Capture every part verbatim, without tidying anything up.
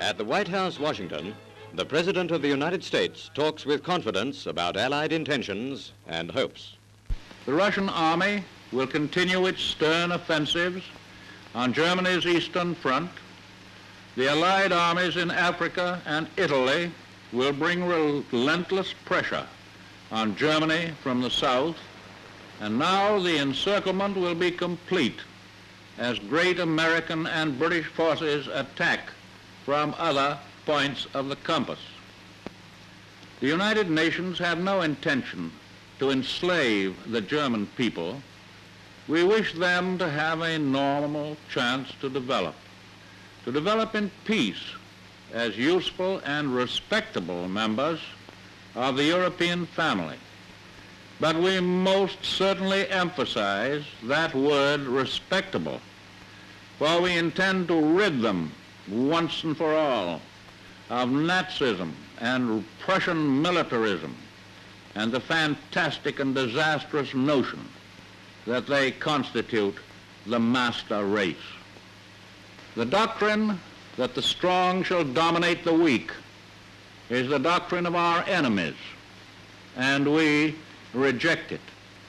At the White House, Washington, the President of the United States talks with confidence about Allied intentions and hopes. The Russian army will continue its stern offensives on Germany's eastern front. The Allied armies in Africa and Italy will bring relentless pressure on Germany from the south, and now the encirclement will be complete as great American and British forces attack from other points of the compass. The United Nations have no intention to enslave the German people. We wish them to have a normal chance to develop, to develop in peace as useful and respectable members of the European family. But we most certainly emphasize that word respectable, for we intend to rid them once and for all of Nazism and Prussian militarism and the fantastic and disastrous notion that they constitute the master race. The doctrine that the strong shall dominate the weak is the doctrine of our enemies, and we reject it.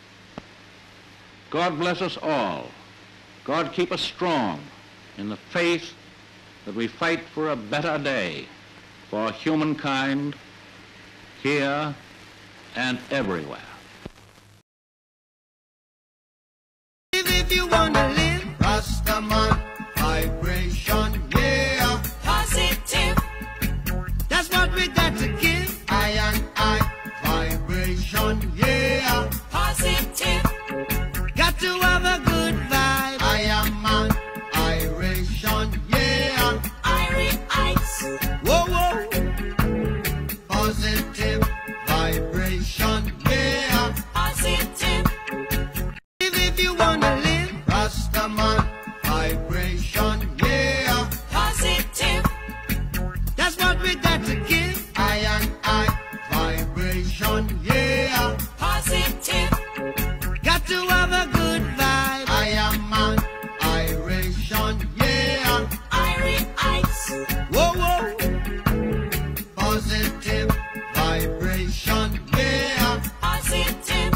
God bless us all. God keep us strong in the faith that we fight for a better day for humankind here and everywhere. If you wanna live, Rastaman vibration, yeah. Positive. That's what we got to give. I and I vibration, yeah. Positive. Got to have a good vibe. I am an iration, yeah. Irie ice. Whoa, whoa. Positive vibration, yeah. Positive. If you wanna live, Rastaman vibration, yeah. Positive. That's what we got to give. I and I vibration, yeah. Positive. Got to have a good vibe. I am an iration, yeah. Irie ice. Whoa, whoa. Positive vibration, yeah. Positive.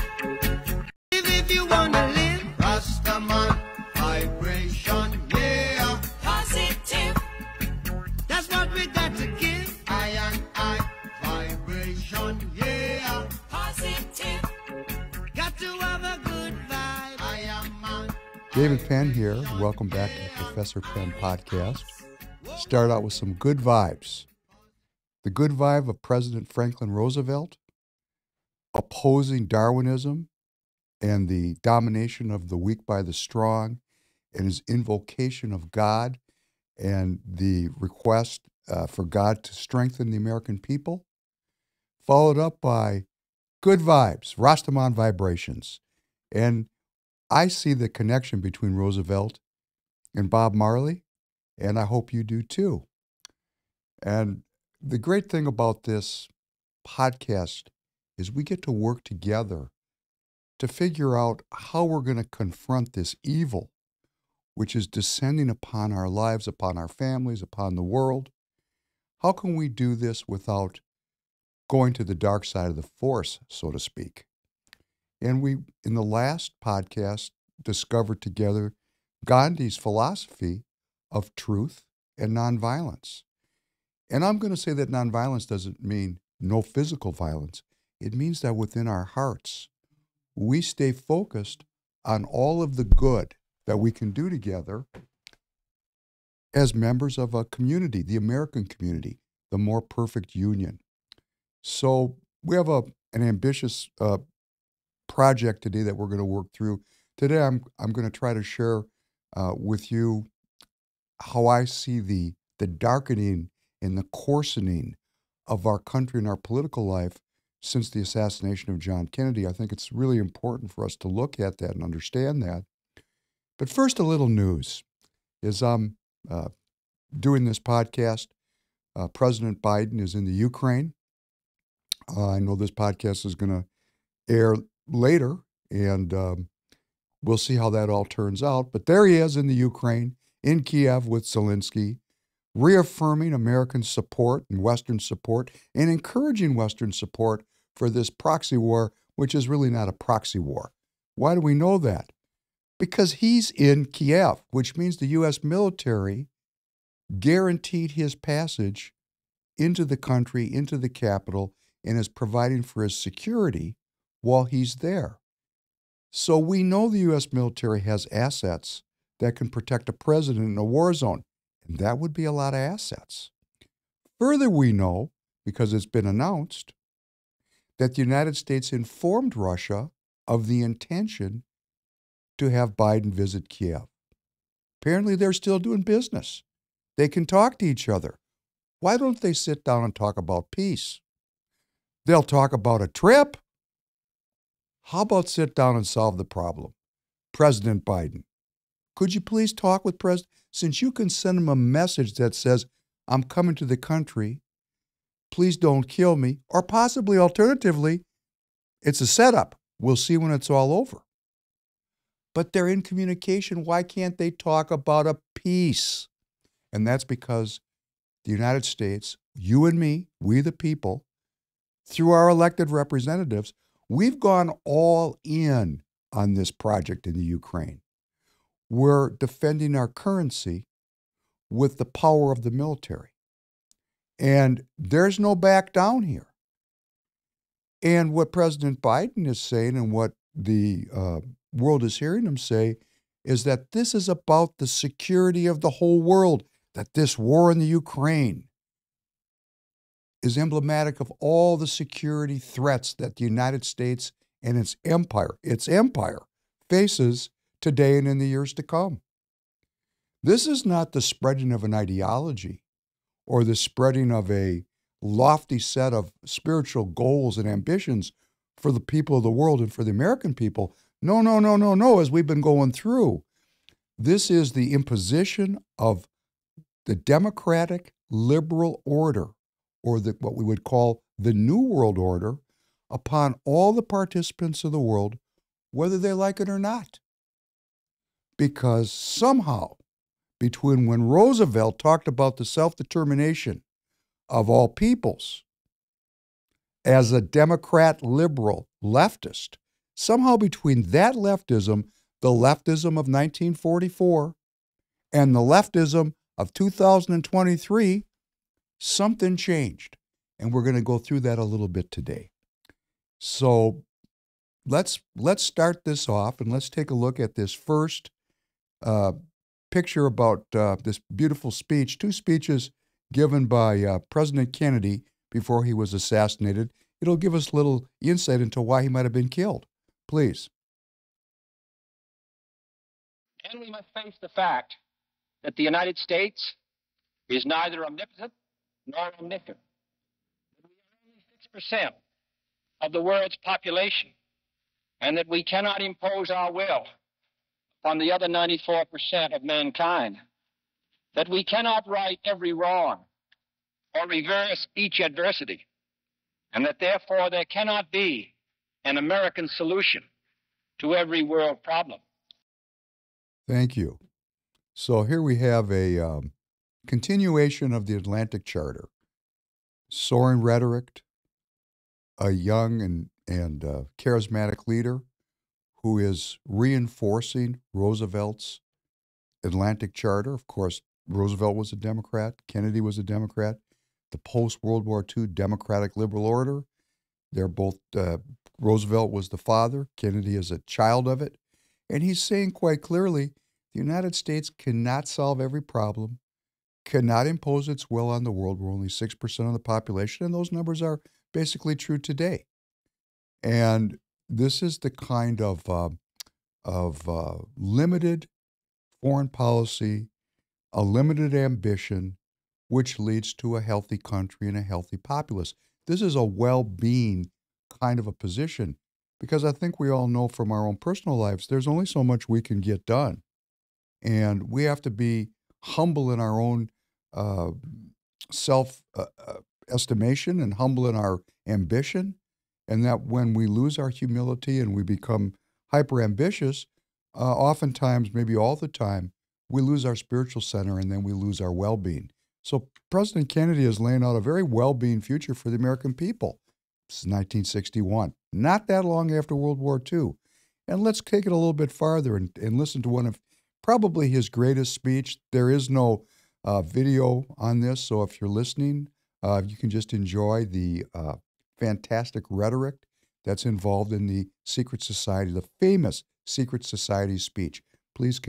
If you wanna live, Rastaman vibration, yeah. Positive. That's what we got to give. I and I vibration, yeah. Positive. Got to have a good vibe. I am an David Penn here. Welcome back to the Professor Penn podcast. Start out with some good vibes. The good vibe of President Franklin Roosevelt opposing Darwinism and the domination of the weak by the strong, and his invocation of God and the request uh, for God to strengthen the American people, followed up by good vibes, Rastaman vibrations. And I see the connection between Roosevelt and Bob Marley, and I hope you do too. And the great thing about this podcast is we get to work together to figure out how we're going to confront this evil, which is descending upon our lives, upon our families, upon the world. How can we do this without going to the dark side of the force, so to speak? And we, in the last podcast, discovered together Gandhi's philosophy of truth and nonviolence. And I'm going to say that nonviolence doesn't mean no physical violence. It means that within our hearts, we stay focused on all of the good that we can do together as members of a community, the American community, the more perfect union. So we have a an ambitious uh, project today that we're going to work through. Today I'm I'm going to try to share uh, with you how I see the the darkening and the coarsening of our country and our political life since the assassination of John Kennedy. I think it's really important for us to look at that and understand that. But first, a little news. As I'm uh, doing this podcast, uh, President Biden is in the Ukraine. Uh, I know this podcast is going to air later, and um, we'll see how that all turns out. But there he is in the Ukraine, in Kiev with Zelensky. reaffirming American support and Western support and encouraging Western support for this proxy war, which is really not a proxy war. Why do we know that? Because he's in Kiev, which means the U S military guaranteed his passage into the country, into the capital, and is providing for his security while he's there. So we know the U S military has assets that can protect a president in a war zone, and that would be a lot of assets. Further, we know, because it's been announced, that the United States informed Russia of the intention to have Biden visit Kiev. Apparently, they're still doing business. They can talk to each other. Why don't they sit down and talk about peace? They'll talk about a trip. How about sit down and solve the problem? President Biden, could you please talk with President? Since you can send him a message that says, I'm coming to the country, please don't kill me, or possibly alternatively, it's a setup. We'll see when it's all over. But they're in communication. Why can't they talk about a peace? And that's because the United States, you and me, we the people, through our elected representatives, we've gone all in on this project in the Ukraine. We're defending our currency with the power of the military. And there's no back down here. And what President Biden is saying and what the uh, world is hearing him say is that this is about the security of the whole world, that this war in the Ukraine is emblematic of all the security threats that the United States and its empire, its empire, faces today and in the years to come. This is not the spreading of an ideology or the spreading of a lofty set of spiritual goals and ambitions for the people of the world and for the American people. No, no, no, no, no, as we've been going through. This is the imposition of the democratic liberal order, or the, what we would call the New World Order, upon all the participants of the world, whether they like it or not. Because somehow, between when Roosevelt talked about the self-determination of all peoples as a Democrat, liberal, leftist, somehow between that leftism, the leftism of nineteen forty-four, and the leftism of two thousand twenty-three, something changed. And we're going to go through that a little bit today. So let's let's start this off and let's take a look at this first uh, picture about uh, this beautiful speech, two speeches given by uh, President Kennedy before he was assassinated. It'll give us a little insight into why he might have been killed. Please. And we must face the fact that the United States is neither omnipotent nor omniscient. That we are only six percent of the world's population, and that we cannot impose our will upon the other ninety-four percent of mankind. That we cannot right every wrong or reverse each adversity, and that therefore there cannot be an American solution to every world problem. Thank you. So here we have a um, continuation of the Atlantic Charter. Soaring rhetoric, a young and, and uh, charismatic leader who is reinforcing Roosevelt's Atlantic Charter. Of course, Roosevelt was a Democrat. Kennedy was a Democrat. The post-World War Two Democratic Liberal Order. They're both, uh, Roosevelt was the father. Kennedy is a child of it. And he's saying quite clearly, the United States cannot solve every problem, cannot impose its will on the world. We're only six percent of the population, and those numbers are basically true today. And this is the kind of, uh, of uh, limited foreign policy, a limited ambition, which leads to a healthy country and a healthy populace. This is a well-being kind of a position, because I think we all know from our own personal lives, there's only so much we can get done. And we have to be humble in our own uh, self-estimation uh, and humble in our ambition. And that when we lose our humility and we become hyper-ambitious, uh, oftentimes, maybe all the time, we lose our spiritual center and then we lose our well-being. So President Kennedy is laying out a very well-being future for the American people. This is nineteen sixty-one, not that long after World War Two. And let's take it a little bit farther and, and listen to one of probably his greatest speech. There is no uh, video on this, so if you're listening, uh, you can just enjoy the uh, fantastic rhetoric that's involved in the secret society, the famous secret society speech. Please.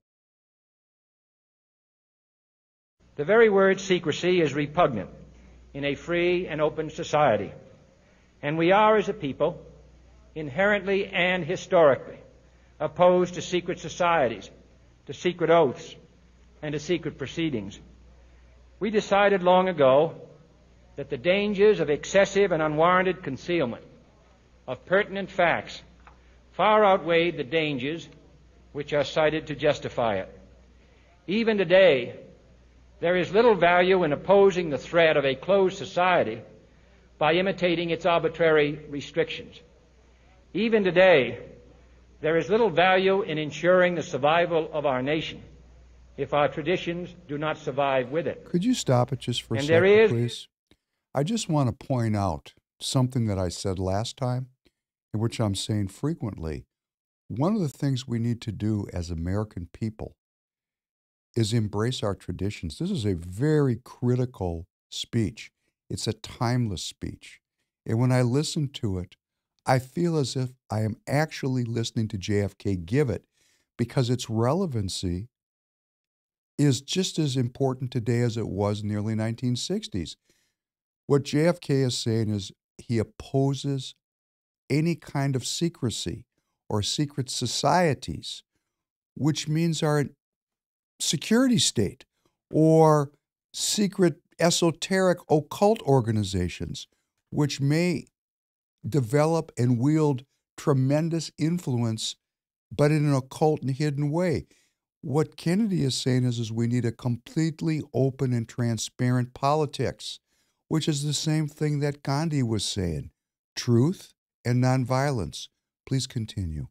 The very word secrecy is repugnant in a free and open society. And we are, as a people, inherently and historically opposed to secret societies, to secret oaths, and to secret proceedings. We decided long ago that the dangers of excessive and unwarranted concealment of pertinent facts far outweighed the dangers which are cited to justify it. Even today, there is little value in opposing the threat of a closed society by imitating its arbitrary restrictions. Even today, there is little value in ensuring the survival of our nation if our traditions do not survive with it. Could you stop it just for a And second, there is- please? I just want to point out something that I said last time, and which I'm saying frequently. One of the things we need to do as American people is embrace our traditions. This is a very critical speech. It's a timeless speech. And when I listen to it, I feel as if I am actually listening to J F K give it, because its relevancy is just as important today as it was in the early nineteen sixties. What J F K is saying is he opposes any kind of secrecy or secret societies, which means our security state or secret esoteric occult organizations, which may develop and wield tremendous influence, but in an occult and hidden way. What Kennedy is saying is, is we need a completely open and transparent politics, which is the same thing that Gandhi was saying, truth and nonviolence. Please continue.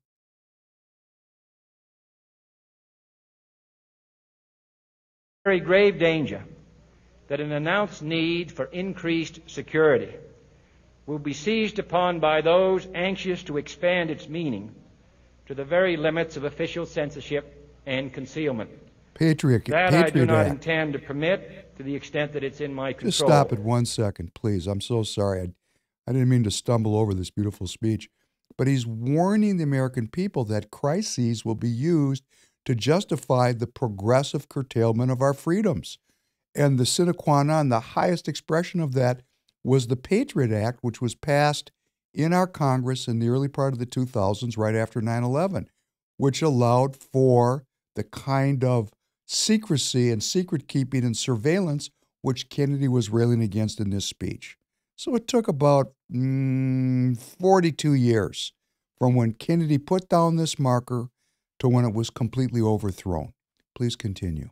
Very grave danger that an announced need for increased security will be seized upon by those anxious to expand its meaning to the very limits of official censorship and concealment. Patriot, that Patriot I do not Act. intend to permit to the extent that it's in my control. Just stop it one second, please. I'm so sorry. I, I didn't mean to stumble over this beautiful speech. But he's warning the American people that crises will be used to justify the progressive curtailment of our freedoms. And the sine qua non, the highest expression of that, was the Patriot Act, which was passed in our Congress in the early part of the two thousands, right after nine eleven, which allowed for the kind of secrecy and secret keeping and surveillance which Kennedy was railing against in this speech. So it took about mm, forty-two years from when Kennedy put down this marker to when it was completely overthrown. Please continue.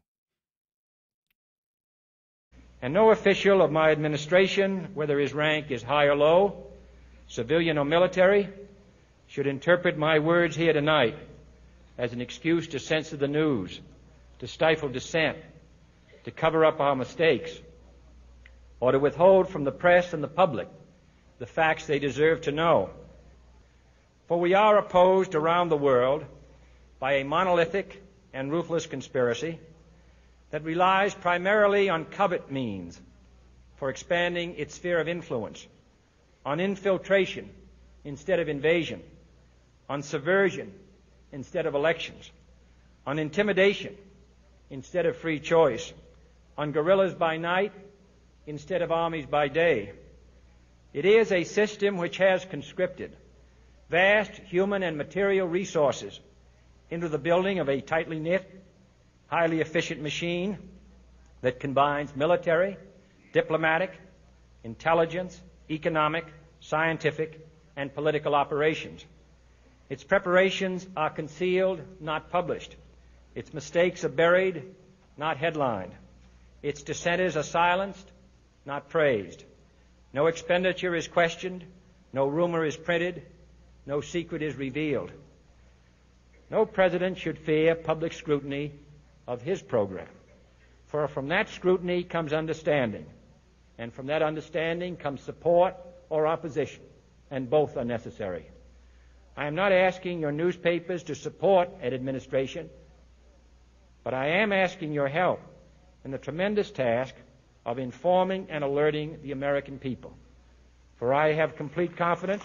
And no official of my administration, whether his rank is high or low, civilian or military, should interpret my words here tonight as an excuse to censor the news, to stifle dissent, to cover up our mistakes, or to withhold from the press and the public the facts they deserve to know. For we are opposed around the world by a monolithic and ruthless conspiracy that relies primarily on covert means for expanding its sphere of influence, on infiltration instead of invasion, on subversion instead of elections, on intimidation instead of free choice, on guerrillas by night instead of armies by day. It is a system which has conscripted vast human and material resources into the building of a tightly knit, highly efficient machine that combines military, diplomatic, intelligence, economic, scientific, and political operations. Its preparations are concealed, not published. Its mistakes are buried, not headlined. Its dissenters are silenced, not praised. No expenditure is questioned, no rumor is printed, no secret is revealed. No president should fear public scrutiny of his program. For from that scrutiny comes understanding, and from that understanding comes support or opposition, and both are necessary. I am not asking your newspapers to support an administration, but I am asking your help in the tremendous task of informing and alerting the American people. For I have complete confidence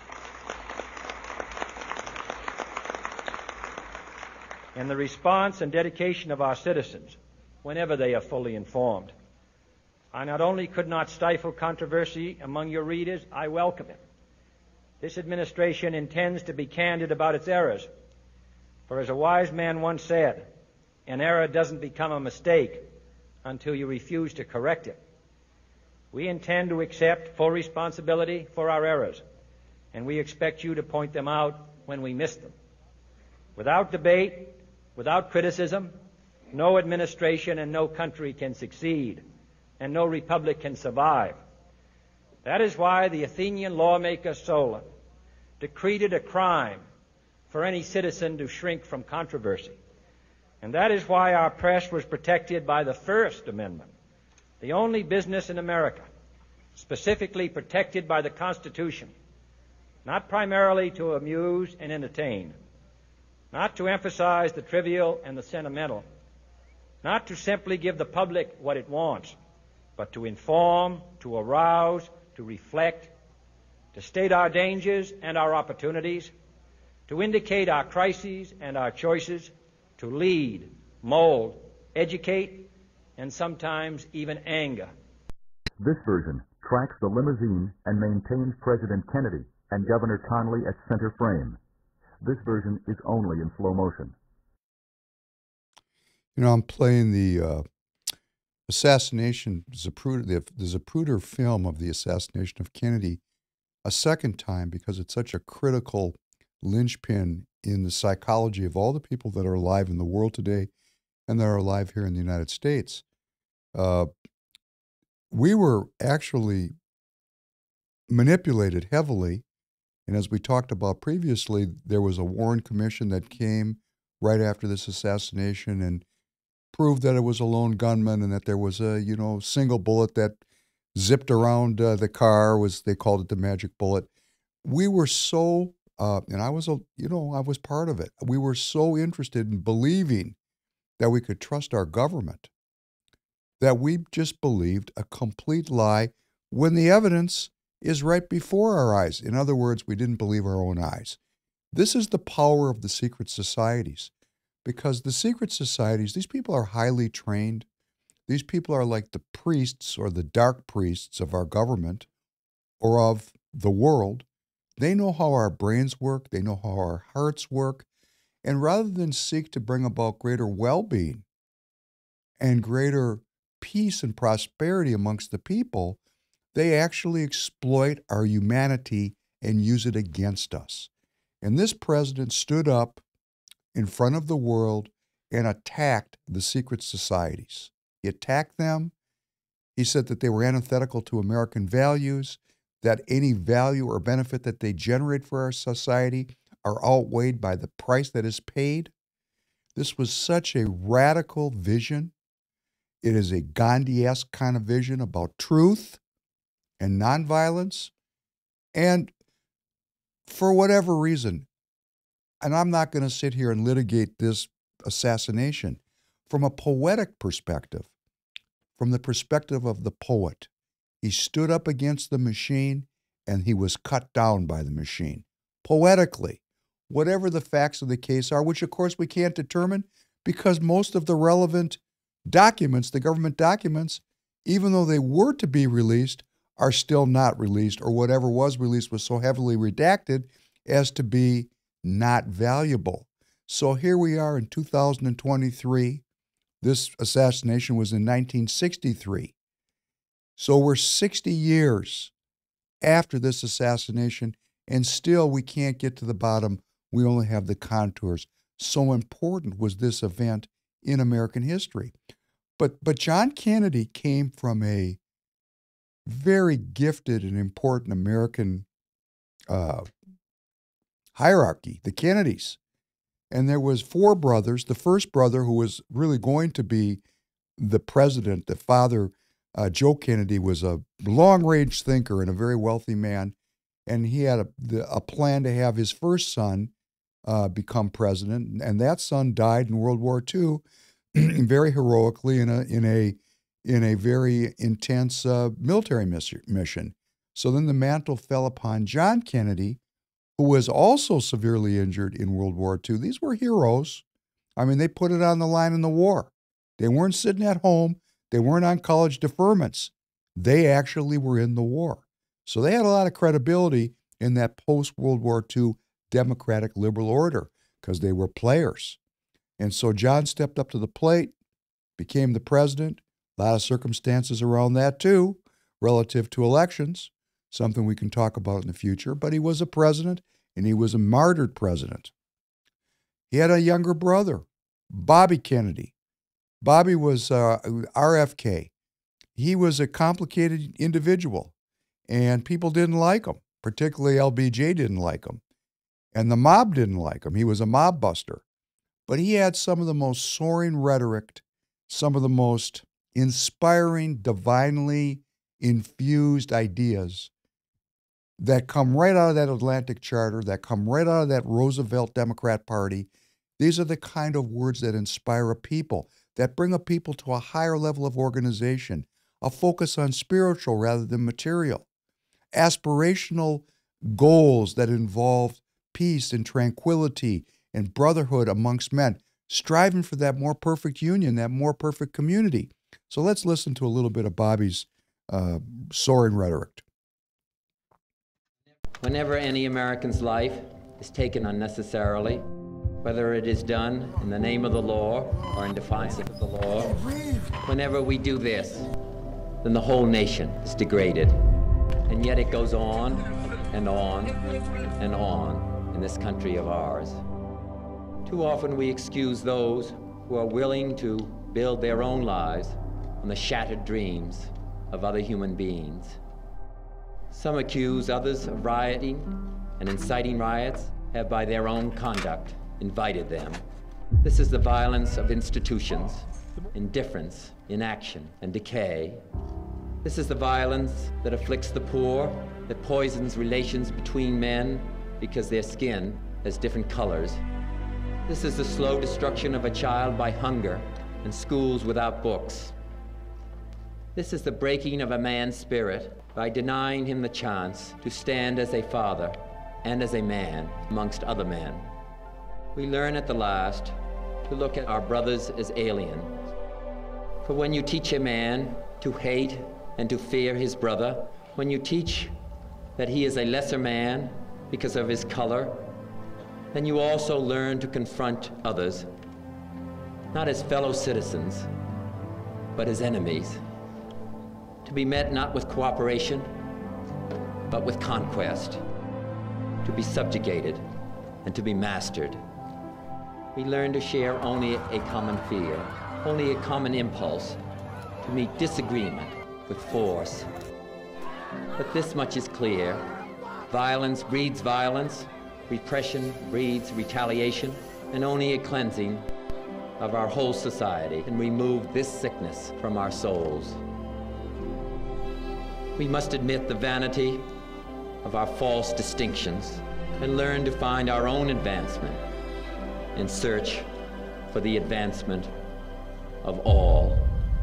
in the response and dedication of our citizens whenever they are fully informed. I not only could not stifle controversy among your readers, I welcome it. This administration intends to be candid about its errors. For as a wise man once said, an error doesn't become a mistake until you refuse to correct it. We intend to accept full responsibility for our errors, and we expect you to point them out when we miss them. Without debate, without criticism, no administration and no country can succeed, and no republic can survive. That is why the Athenian lawmaker Solon decreed it a crime for any citizen to shrink from controversy. And that is why our press was protected by the First Amendment, the only business in America specifically protected by the Constitution, not primarily to amuse and entertain, not to emphasize the trivial and the sentimental, not to simply give the public what it wants, but to inform, to arouse, to reflect, to state our dangers and our opportunities, to indicate our crises and our choices, to lead, mold, educate, and sometimes even anger. This version tracks the limousine and maintains President Kennedy and Governor Connally at center frame. This version is only in slow motion. You know, I'm playing the uh, assassination, Zapruder, the, the Zapruder film of the assassination of Kennedy a second time because it's such a critical linchpin in the psychology of all the people that are alive in the world today and that are alive here in the United States. Uh, we were actually manipulated heavily, and as we talked about previously, there was a Warren Commission that came right after this assassination and proved that it was a lone gunman and that there was a, you know, single bullet that zipped around uh, the car. Was they called it the magic bullet. We were so, uh, and I was, a, you know, I was part of it. We were so interested in believing that we could trust our government that we just believed a complete lie when the evidence is right before our eyes. In other words, we didn't believe our own eyes. This is the power of the secret societies. Because the secret societies, these people are highly trained. These people are like the priests or the dark priests of our government or of the world. They know how our brains work. They know how our hearts work. And rather than seek to bring about greater well-being and greater peace and prosperity amongst the people, they actually exploit our humanity and use it against us. And this president stood up in front of the world and attacked the secret societies. He attacked them. He said that they were antithetical to American values, that any value or benefit that they generate for our society are outweighed by the price that is paid. This was such a radical vision. It is a Gandhi-esque kind of vision about truth and nonviolence. And for whatever reason, and I'm not going to sit here and litigate this assassination, from a poetic perspective, from the perspective of the poet, he stood up against the machine and he was cut down by the machine. Poetically, whatever the facts of the case are, which of course we can't determine because most of the relevant documents, the government documents, even though they were to be released, are still not released, or whatever was released was so heavily redacted as to be not valuable. So here we are in two thousand twenty-three. This assassination was in nineteen sixty-three. So we're sixty years after this assassination, and still we can't get to the bottom. We only have the contours. So important was this event in American history. But, but John Kennedy came from a very gifted and important American uh, hierarchy, the Kennedys. And there was four brothers. The first brother, who was really going to be the president, the father, uh, Joe Kennedy, was a long-range thinker and a very wealthy man, and he had a, the, a plan to have his first son uh, become president, and that son died in World War Two, very heroically in a in a in a very intense uh, military mission. So then the mantle fell upon John Kennedy, who was also severely injured in World War Two. These were heroes. I mean, they put it on the line in the war. They weren't sitting at home. They weren't on college deferments. They actually were in the war. So they had a lot of credibility in that post-World War Two democratic liberal order because they were players. And so John stepped up to the plate, became the president. A lot of circumstances around that, too, relative to elections, something we can talk about in the future. But he was a president, and he was a martyred president. He had a younger brother, Bobby Kennedy. Bobby was uh, R F K. He was a complicated individual, and people didn't like him, particularly L B J didn't like him, and the mob didn't like him. He was a mob buster. But he had some of the most soaring rhetoric, some of the most inspiring, divinely infused ideas that come right out of that Atlantic Charter, that come right out of that Roosevelt Democrat Party. These are the kind of words that inspire a people, that bring a people to a higher level of organization, a focus on spiritual rather than material, aspirational goals that involve peace and tranquility and brotherhood amongst men, striving for that more perfect union, that more perfect community. So let's listen to a little bit of Bobby's uh, soaring rhetoric. Whenever any American's life is taken unnecessarily, whether it is done in the name of the law or in defiance of the law, whenever we do this, then the whole nation is degraded. And yet it goes on and on and on in this country of ours. Too often we excuse those who are willing to build their own lives on the shattered dreams of other human beings. Some accuse others of rioting and inciting riots have by their own conduct invited them. This is the violence of institutions, indifference, inaction, and decay. This is the violence that afflicts the poor, that poisons relations between men because their skin has different colors. This is the slow destruction of a child by hunger and schools without books. This is the breaking of a man's spirit by denying him the chance to stand as a father and as a man amongst other men. We learn at the last to look at our brothers as alien. For when you teach a man to hate and to fear his brother, when you teach that he is a lesser man because of his color, then you also learn to confront others, not as fellow citizens, but as enemies, to be met not with cooperation, but with conquest, to be subjugated and to be mastered. We learn to share only a common fear, only a common impulse, to meet disagreement with force. But this much is clear: violence breeds violence, repression breeds retaliation, and only a cleansing of our whole society can remove this sickness from our souls. We must admit the vanity of our false distinctions and learn to find our own advancement in search for the advancement of all.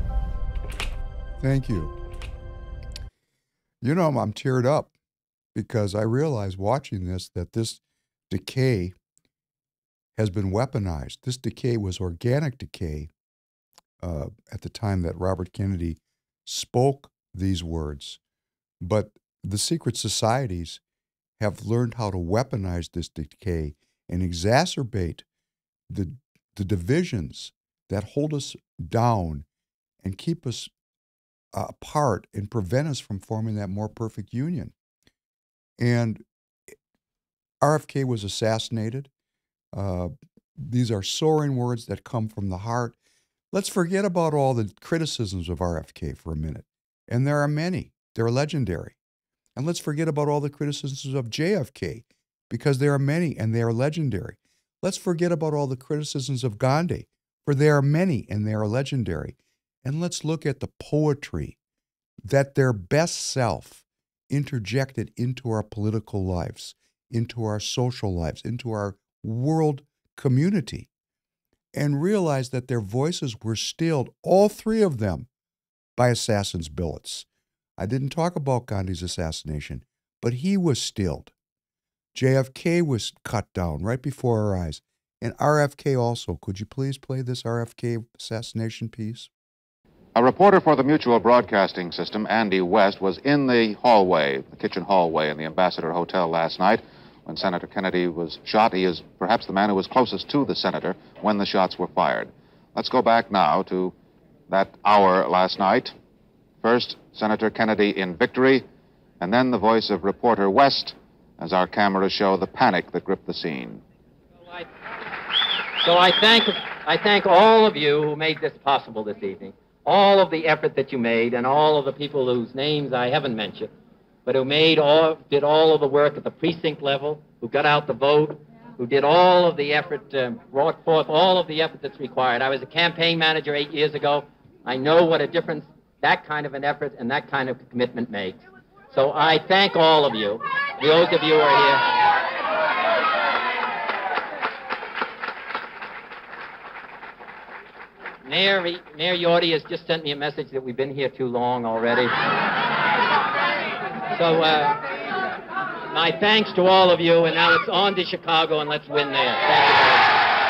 Thank you. You know, I'm teared up because I realize watching this that this decay has been weaponized. This decay was organic decay uh, at the time that Robert Kennedy spoke these words. But the secret societies have learned how to weaponize this decay and exacerbate the, the divisions that hold us down and keep us uh, apart and prevent us from forming that more perfect union. And R F K was assassinated. Uh, these are soaring words that come from the heart. Let's forget about all the criticisms of R F K for a minute. And there are many. They're legendary. And let's forget about all the criticisms of J F K, because there are many and they are legendary. Let's forget about all the criticisms of Gandhi, for there are many and they are legendary. and let's look at the poetry that their best self interjected into our political lives, into our social lives, into our world community, and realize that their voices were stilled, all three of them, by assassins' billets. I didn't talk about Gandhi's assassination, but he was stilled. J F K was cut down right before our eyes. And R F K also. Could you please play this R F K assassination piece? A reporter for the Mutual Broadcasting System, Andy West, was in the hallway, the kitchen hallway in the Ambassador Hotel last night when Senator Kennedy was shot. He is perhaps the man who was closest to the senator when the shots were fired. Let's go back now to that hour last night. First, Senator Kennedy in victory, and then the voice of reporter West as our cameras show the panic that gripped the scene. So I, so I thank, I thank all of you who made this possible this evening, all of the effort that you made, and all of the people whose names I haven't mentioned, but who made all, did all of the work at the precinct level, who got out the vote, who did all of the effort, uh, brought forth all of the effort that's required. I was a campaign manager eight years ago. I know what a difference that kind of an effort and that kind of commitment makes. So I thank all of you, those of you who are here. Mayor, Mayor Yorty has just sent me a message that we've been here too long already. So uh, my thanks to all of you, and now it's on to Chicago, and let's win there. Thank you very much.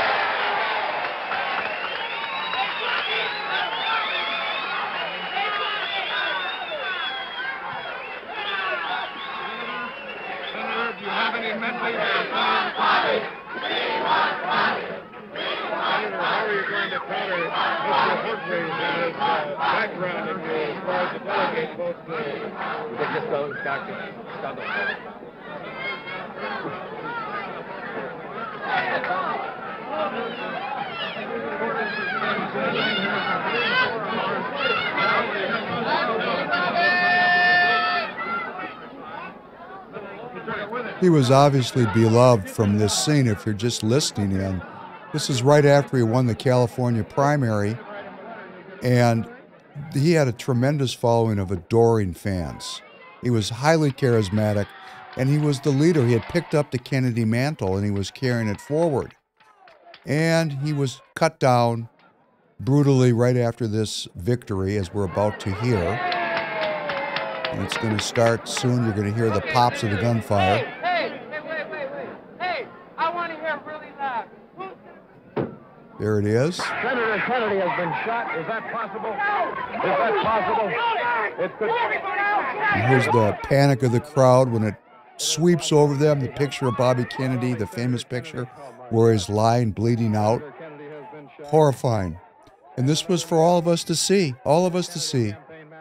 He was obviously beloved from this scene if you're just listening in. This is right after he won the California primary, and he had a tremendous following of adoring fans. He was highly charismatic, and he was the leader. He had picked up the Kennedy mantle, and he was carrying it forward. And he was cut down brutally right after this victory, as we're about to hear. And it's going to start soon. You're going to hear the pops of the gunfire. Hey, hey, hey, wait, wait, wait. Hey, I want to hear really loud. There it is. Senator Kennedy has been shot. Is that possible? Is that possible? It could. And here's the panic of the crowd when it sweeps over them. The picture of Bobby Kennedy, the famous picture, where he's lying, bleeding out. Horrifying. And this was for all of us to see. All of us to see.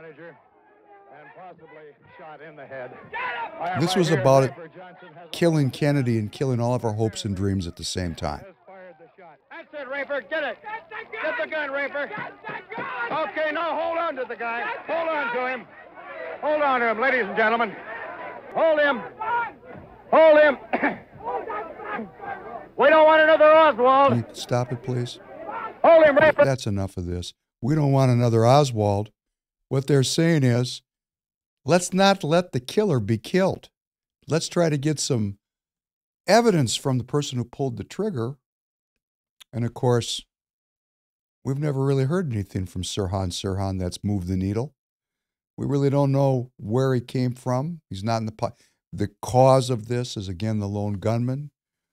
This was about it, killing Kennedy and killing all of our hopes and dreams at the same time. That's it, Raper. Get it. Get the gun, Raper. Okay, now hold on to the guy. Hold on to him. Hold on to him, ladies and gentlemen. Hold him. Hold him. We don't want another Oswald. Can you stop it, please? Hold him, Raper. That's enough of this. We don't want another Oswald. What they're saying is, let's not let the killer be killed. Let's try to get some evidence from the person who pulled the trigger. And of course, we've never really heard anything from Sirhan Sirhan that's moved the needle. We really don't know where he came from. He's not in the po- the cause of this is again the lone gunman.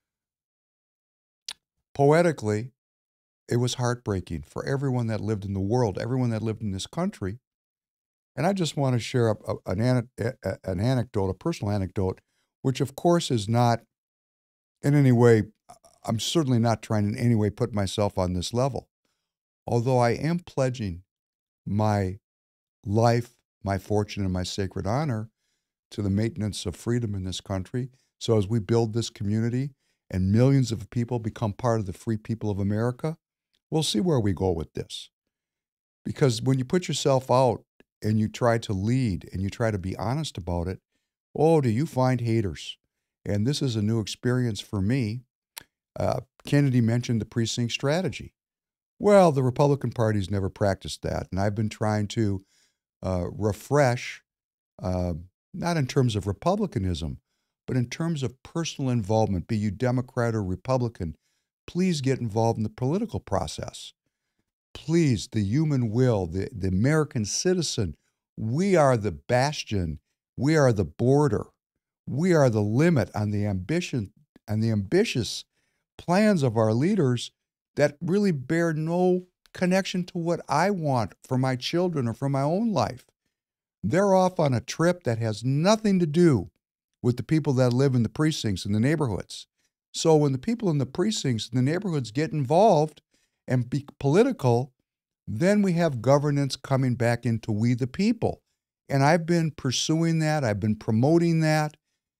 Poetically, it was heartbreaking for everyone that lived in the world, everyone that lived in this country. And I just want to share a, a, an, a, an anecdote, a personal anecdote, which of course is not in any way, I'm certainly not trying in any way put myself on this level. Although I am pledging my life, my fortune, and my sacred honor to the maintenance of freedom in this country. So as we build this community and millions of people become part of the free people of America, we'll see where we go with this. Because when you put yourself out and you try to lead and you try to be honest about it, oh, do you find haters? And this is a new experience for me. Uh, Kennedy mentioned the precinct strategy. Well, the Republican Party's never practiced that, and I've been trying to uh, refresh, uh, not in terms of republicanism, but in terms of personal involvement, be you Democrat or Republican, please get involved in the political process. Please, the human will, the, the American citizen, we are the bastion, we are the border, we are the limit on the ambition and the ambitious plans of our leaders that really bear no connection to what I want for my children or for my own life. They're off on a trip that has nothing to do with the people that live in the precincts and the neighborhoods. So when the people in the precincts and the neighborhoods get involved and be political, then we have governance coming back into we the people. And I've been pursuing that. I've been promoting that.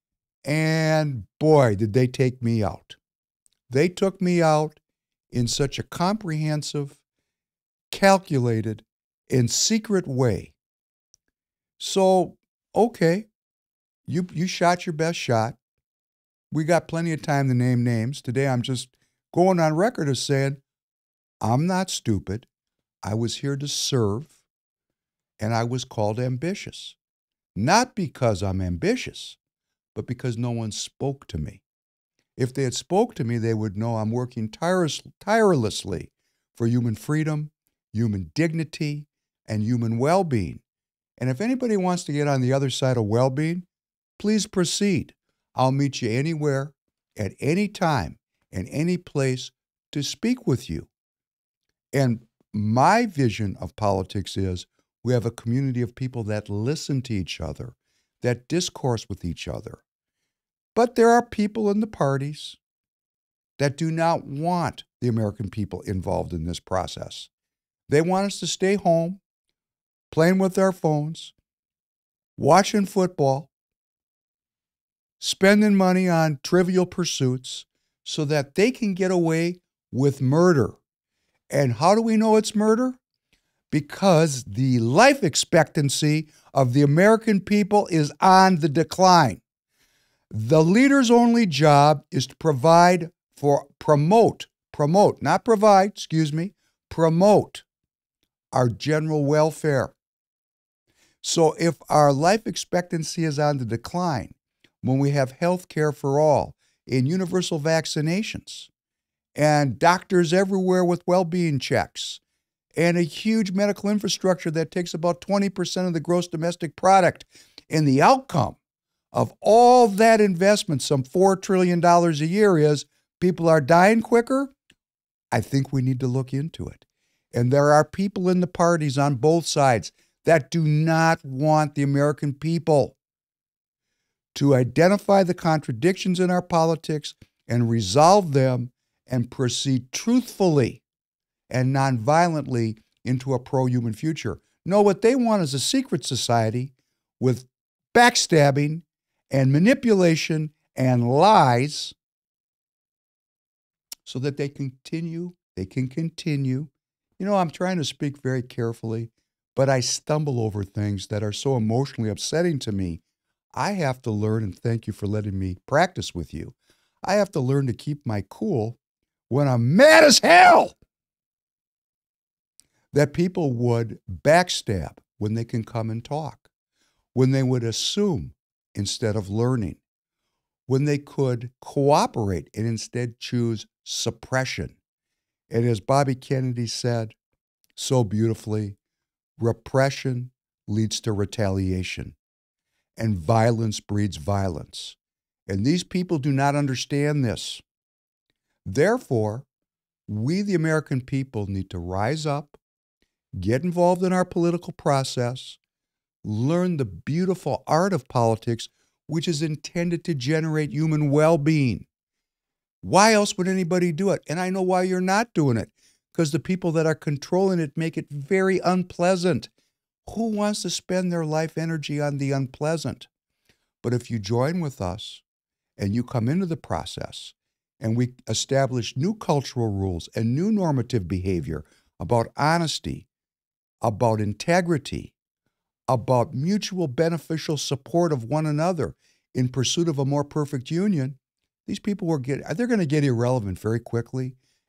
And boy, did they take me out. They took me out in such a comprehensive, calculated, and secret way. So, okay, you you shot your best shot. We got plenty of time to name names. Today I'm just going on record as saying, I'm not stupid. I was here to serve, and I was called ambitious. Not because I'm ambitious, but because no one spoke to me. If they had spoke to me, they would know I'm working tireless, tirelessly for human freedom, human dignity, and human well-being. And if anybody wants to get on the other side of well-being, please proceed. I'll meet you anywhere, at any time, and any place to speak with you. And my vision of politics is we have a community of people that listen to each other, that discourse with each other. But there are people in the parties that do not want the American people involved in this process. They want us to stay home, playing with our phones, watching football, spending money on trivial pursuits so that they can get away with murder. And how do we know it's murder? Because the life expectancy of the American people is on the decline. The leader's only job is to provide for, promote, promote, not provide, excuse me, promote our general welfare. So if our life expectancy is on the decline, when we have health care for all and universal vaccinations and doctors everywhere with well-being checks and a huge medical infrastructure that takes about twenty percent of the gross domestic product, and the outcome of all that investment, some four trillion dollars a year, is people are dying quicker, I think we need to look into it. And there are people in the parties on both sides that do not want the American people to identify the contradictions in our politics and resolve them and proceed truthfully and nonviolently into a pro-human future. No, what they want is a secret society with backstabbing and manipulation and lies so that they continue, they can continue. You know, I'm trying to speak very carefully, but I stumble over things that are so emotionally upsetting to me. I have to learn, and thank you for letting me practice with you, I have to learn to keep my cool when I'm mad as hell that people would backstab when they can come and talk, when they would assume instead of learning, when they could cooperate and instead choose suppression. And as Bobby Kennedy said so beautifully, repression leads to retaliation, and violence breeds violence. And these people do not understand this. Therefore, we, the American people, need to rise up, get involved in our political process, learn the beautiful art of politics, which is intended to generate human well-being. Why else would anybody do it? And I know why you're not doing it, because the people that are controlling it make it very unpleasant. Who wants to spend their life energy on the unpleasant? But if you join with us and you come into the process and we establish new cultural rules and new normative behavior about honesty, about integrity, about mutual beneficial support of one another in pursuit of a more perfect union, these people will get, they're going to get irrelevant very quickly,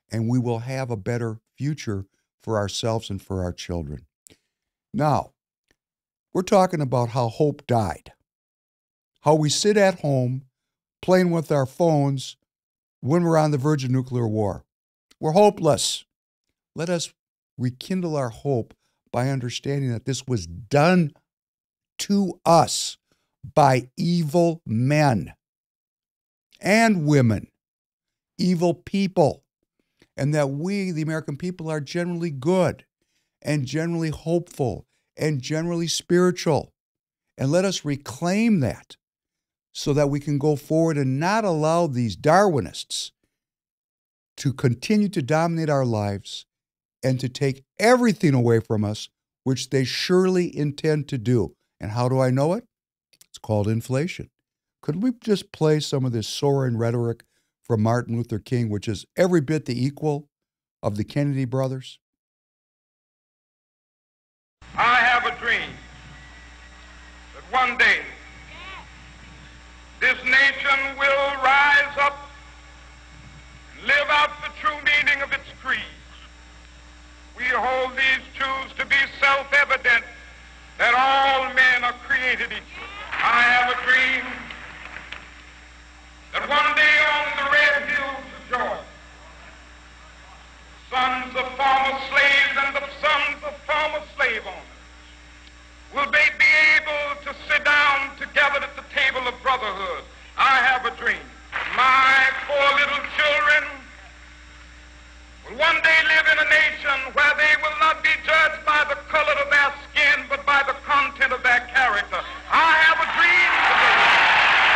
and we will have a better future for ourselves and for our children. Now, we're talking about how hope died, how we sit at home playing with our phones when we're on the verge of nuclear war. We're hopeless. Let us rekindle our hope by understanding that this was done to us by evil men and women, evil people, and that we, the American people, are generally good and generally hopeful and generally spiritual. And let us reclaim that so that we can go forward and not allow these Darwinists to continue to dominate our lives and to take everything away from us, which they surely intend to do. And how do I know it? It's called inflation. Could we just play some of this soaring rhetoric from Martin Luther King, which is every bit the equal of the Kennedy brothers? I have a dream that one day this nation will rise up and live out the true meaning of its creed. We hold these truths to be self-evident, that all men are created equal. I have a dream that one day on the red hills of Georgia, sons of former slaves and the sons of former slave owners will be, be able to sit down together at the table of brotherhood. I have a dream. My poor little children will one day live in a nation where they will not be judged by the color of their skin, but by the content of their character. I have a dream today.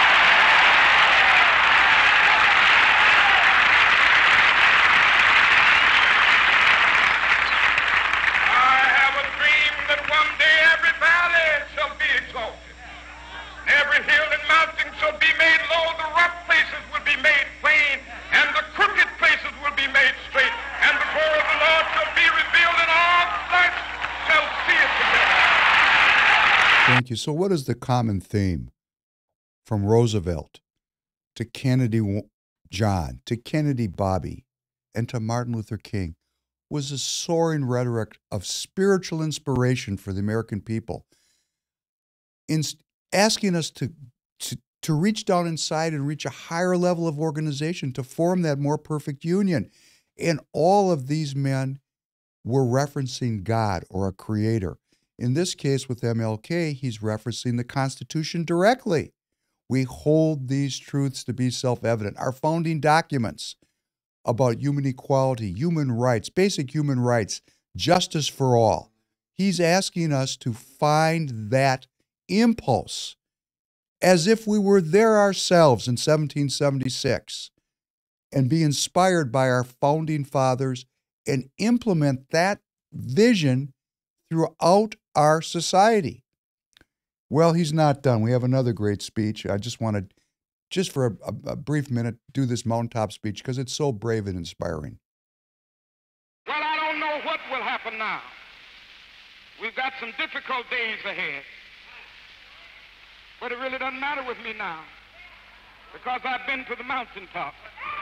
I have a dream that one day every valley shall be exalted, and every hill and mountain shall be made low, the rough places will be made plain, and the crooked places will be made straight, and the glory of the Lord shall be revealed, and all flesh shall see it together. Thank you. So what is the common theme from Roosevelt to Kennedy John, to Kennedy Bobby, and to Martin Luther King? Was a soaring rhetoric of spiritual inspiration for the American people, in asking us to, to, to reach down inside and reach a higher level of organization to form that more perfect union. And all of these men were referencing God or a creator. In this case with M L K, he's referencing the Constitution directly. We hold these truths to be self-evident. Our founding documents about human equality, human rights, basic human rights, justice for all. He's asking us to find that impulse as if we were there ourselves in seventeen seventy-six and be inspired by our founding fathers and implement that vision throughout our society. Well, he's not done. We have another great speech. I just wanted, just for a, a, a brief minute, do this mountaintop speech because it's so brave and inspiring. Well, I don't know what will happen now. We've got some difficult days ahead. But it really doesn't matter with me now because I've been to the mountaintop.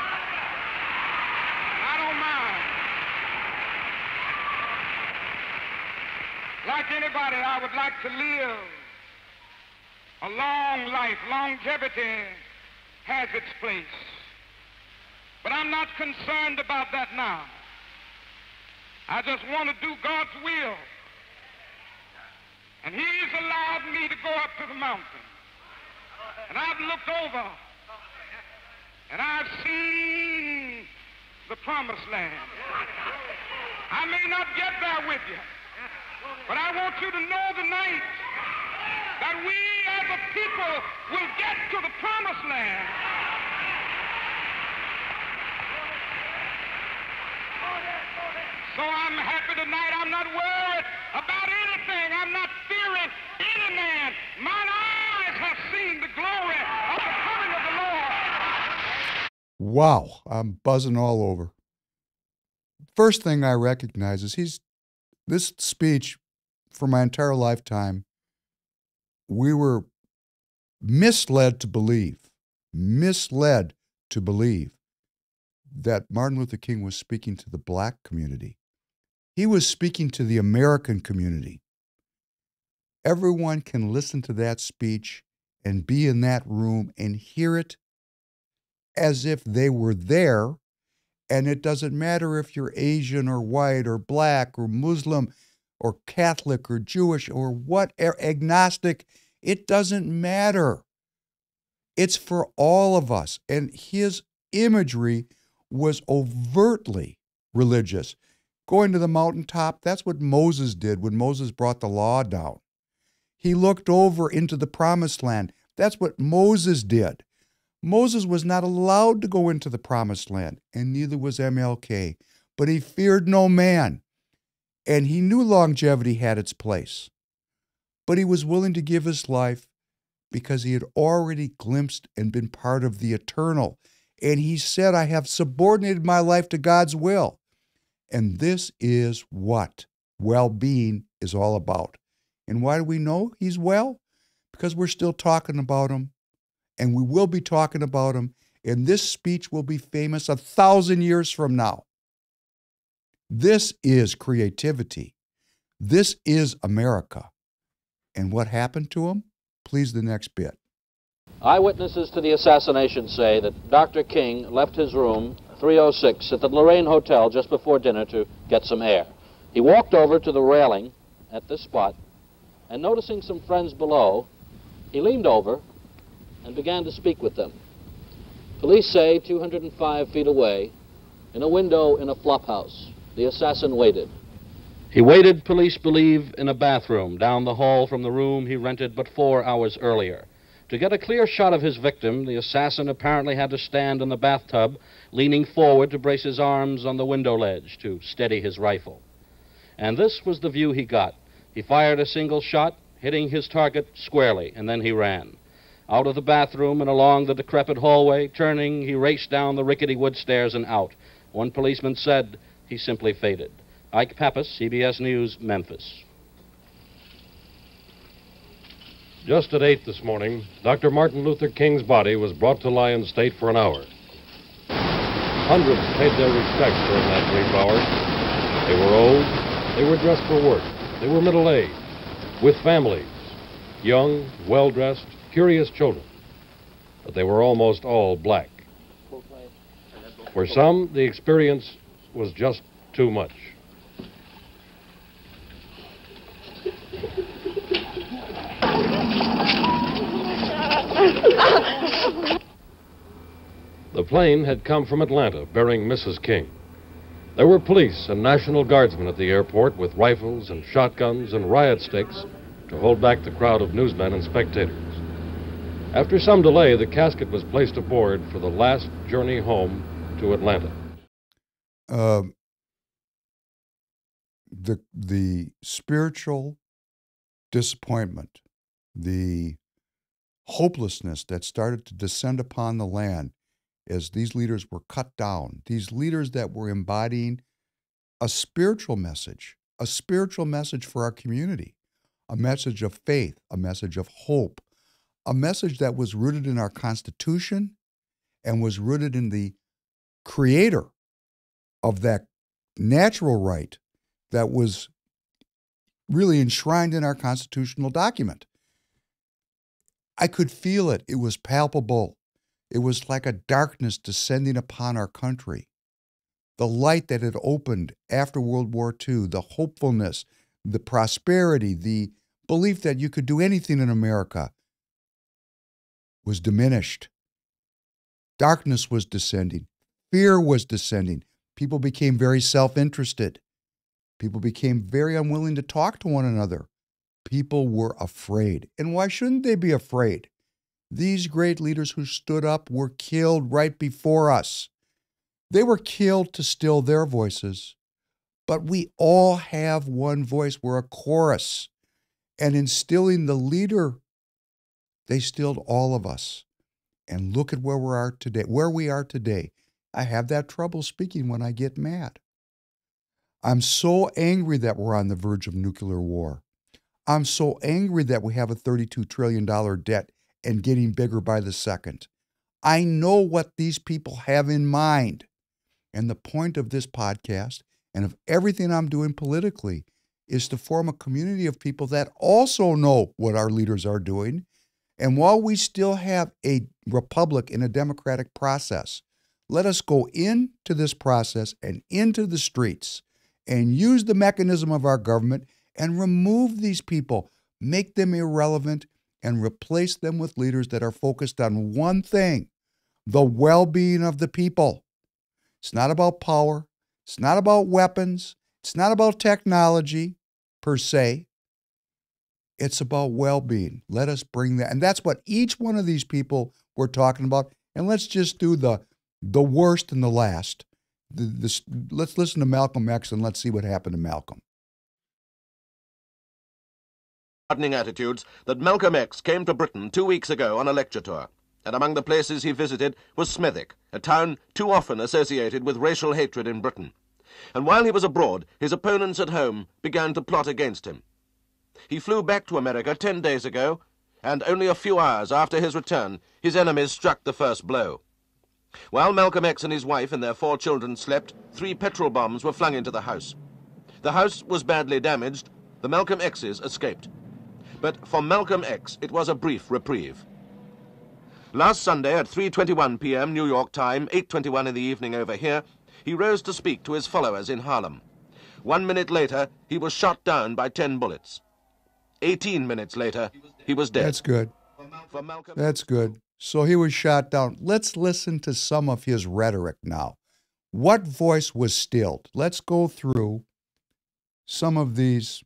I don't mind. Like anybody, I would like to live a long life. Longevity has its place. But I'm not concerned about that now. I just want to do God's will. And He's allowed me to go up to the mountain. And I've looked over and I've seen the promised land. I may not get there with you, but I want you to know tonight that we as a people will get to the promised land. So I'm happy tonight. I'm not worried about anything. I'm not fearing any man. Mine eyes have seen the glory of the coming of the Lord. Wow, I'm buzzing all over. First thing I recognize is he's, this speech for my entire lifetime, we were misled to believe, misled to believe that Martin Luther King was speaking to the black community. He was speaking to the American community. Everyone can listen to that speech and be in that room and hear it as if they were there. And it doesn't matter if you're Asian or white or black or Muslim or Catholic or Jewish or what, agnostic. It doesn't matter. It's for all of us. And his imagery was overtly religious. Going to the mountaintop, that's what Moses did when Moses brought the law down. He looked over into the promised land. That's what Moses did. Moses was not allowed to go into the promised land, and neither was M L K. But he feared no man, and he knew longevity had its place. But he was willing to give his life because he had already glimpsed and been part of the eternal. And he said, I have subordinated my life to God's will. And this is what well-being is all about. And why do we know he's well? Because we're still talking about him. And we will be talking about him. And this speech will be famous a thousand years from now. This is creativity. This is America. And what happened to him? Please, the next bit. Eyewitnesses to the assassination say that Doctor King left his room, three oh six, at the Lorraine Hotel just before dinner to get some air. He walked over to the railing at this spot, and noticing some friends below, he leaned over and began to speak with them. Police say two hundred five feet away, in a window in a flop house, the assassin waited. He waited, police believe, in a bathroom down the hall from the room he rented but four hours earlier. To get a clear shot of his victim, the assassin apparently had to stand in the bathtub, leaning forward to brace his arms on the window ledge to steady his rifle. And this was the view he got. He fired a single shot, hitting his target squarely, and then he ran. Out of the bathroom and along the decrepit hallway, turning, he raced down the rickety wood stairs and out. One policeman said he simply faded. Ike Pappas, C B S News, Memphis. Just at eight this morning, Doctor Martin Luther King's body was brought to lie in state for an hour. Hundreds paid their respects during that brief hour. They were old, they were dressed for work, they were middle-aged, with families, young, well-dressed, curious children. But they were almost all black. For some, the experience was just too much. The plane had come from Atlanta bearing Missus King. There were police and National Guardsmen at the airport with rifles and shotguns and riot sticks to hold back the crowd of newsmen and spectators. After some delay, the casket was placed aboard for the last journey home to Atlanta. Uh, the the spiritual disappointment, the hopelessness that started to descend upon the land as these leaders were cut down, these leaders that were embodying a spiritual message, a spiritual message for our community, a message of faith, a message of hope, a message that was rooted in our Constitution and was rooted in the creator of that natural right that was really enshrined in our constitutional document. I could feel it. It was palpable. It was like a darkness descending upon our country. The light that had opened after World War Two, the hopefulness, the prosperity, the belief that you could do anything in America was diminished. Darkness was descending. Fear was descending. People became very self-interested. People became very unwilling to talk to one another. People were afraid. And why shouldn't they be afraid? These great leaders who stood up were killed right before us. They were killed to still their voices. But we all have one voice. We're a chorus. And in stilling the leader, they stilled all of us. And look at where we are today. Where we are today. I have that trouble speaking when I get mad. I'm so angry that we're on the verge of nuclear war. I'm so angry that we have a thirty-two trillion dollars debt and getting bigger by the second. I know what these people have in mind. And the point of this podcast and of everything I'm doing politically is to form a community of people that also know what our leaders are doing. And while we still have a republic in a democratic process, let us go into this process and into the streets and use the mechanism of our government and remove these people, make them irrelevant, and replace them with leaders that are focused on one thing, the well-being of the people. It's not about power. It's not about weapons. It's not about technology per se. It's about well-being. Let us bring that. And that's what each one of these people we're talking about. And let's just do the, the worst and the last. The, this, let's listen to Malcolm X and let's see what happened to Malcolm. Gardening attitudes that Malcolm X came to Britain two weeks ago on a lecture tour, and among the places he visited was Smethwick, a town too often associated with racial hatred in Britain. And while he was abroad, his opponents at home began to plot against him. He flew back to America ten days ago, and only a few hours after his return, his enemies struck the first blow. While Malcolm X and his wife and their four children slept, three petrol bombs were flung into the house. The house was badly damaged. The Malcolm X's escaped. But for Malcolm X, it was a brief reprieve. Last Sunday at three twenty-one p m New York time, eight twenty-one in the evening over here, he rose to speak to his followers in Harlem. One minute later, he was shot down by ten bullets. Eighteen minutes later, he was dead. That's good. That's good. So he was shot down. Let's listen to some of his rhetoric now. What voice was stilled? Let's go through some of these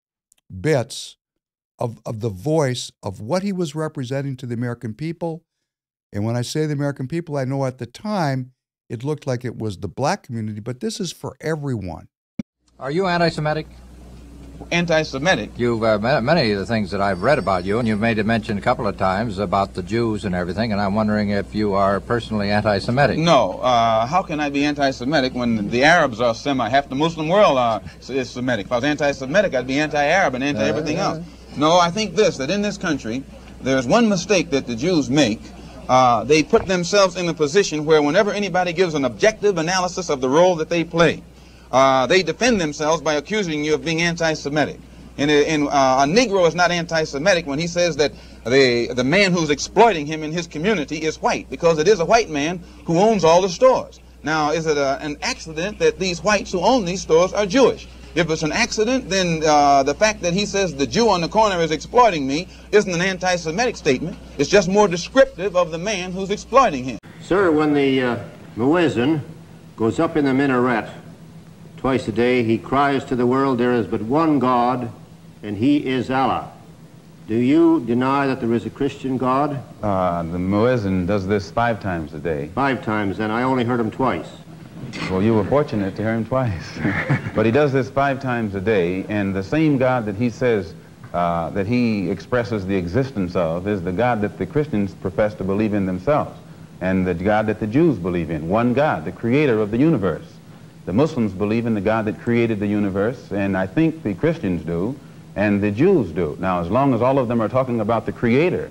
bits of, of the voice of what he was representing to the American people. And when I say the American people, I know at the time it looked like it was the black community, but this is for everyone. Are you anti-Semitic? Anti-Semitic? You've uh, many of the things that I've read about you, and you've made a mention a couple of times about the Jews and everything, and I'm wondering if you are personally anti-Semitic. No. Uh, how can I be anti-Semitic when the Arabs are Semi? Half the Muslim world are, is Semitic. If I was anti-Semitic, I'd be anti-Arab and anti-everything uh, else. No, I think this, that in this country, there's one mistake that the Jews make. Uh, they put themselves in a position where whenever anybody gives an objective analysis of the role that they play, uh, they defend themselves by accusing you of being anti-Semitic. And, and uh, a Negro is not anti-Semitic when he says that the, the man who's exploiting him in his community is white, because it is a white man who owns all the stores. Now, is it a, an accident that these whites who own these stores are Jewish? If it's an accident, then uh, the fact that he says the Jew on the corner is exploiting me isn't an anti-Semitic statement. It's just more descriptive of the man who's exploiting him. Sir, when the uh, muezzin goes up in the minaret twice a day, he cries to the world, there is but one God, and he is Allah. Do you deny that there is a Christian God? Uh, the muezzin does this five times a day. Five times, and I only heard him twice. Well, you were fortunate to hear him twice. But he does this five times a day, and the same God that he says, uh, that he expresses the existence of, is the God that the Christians profess to believe in themselves, and the God that the Jews believe in. One God, the creator of the universe. The Muslims believe in the God that created the universe, and I think the Christians do, and the Jews do. Now, as long as all of them are talking about the creator,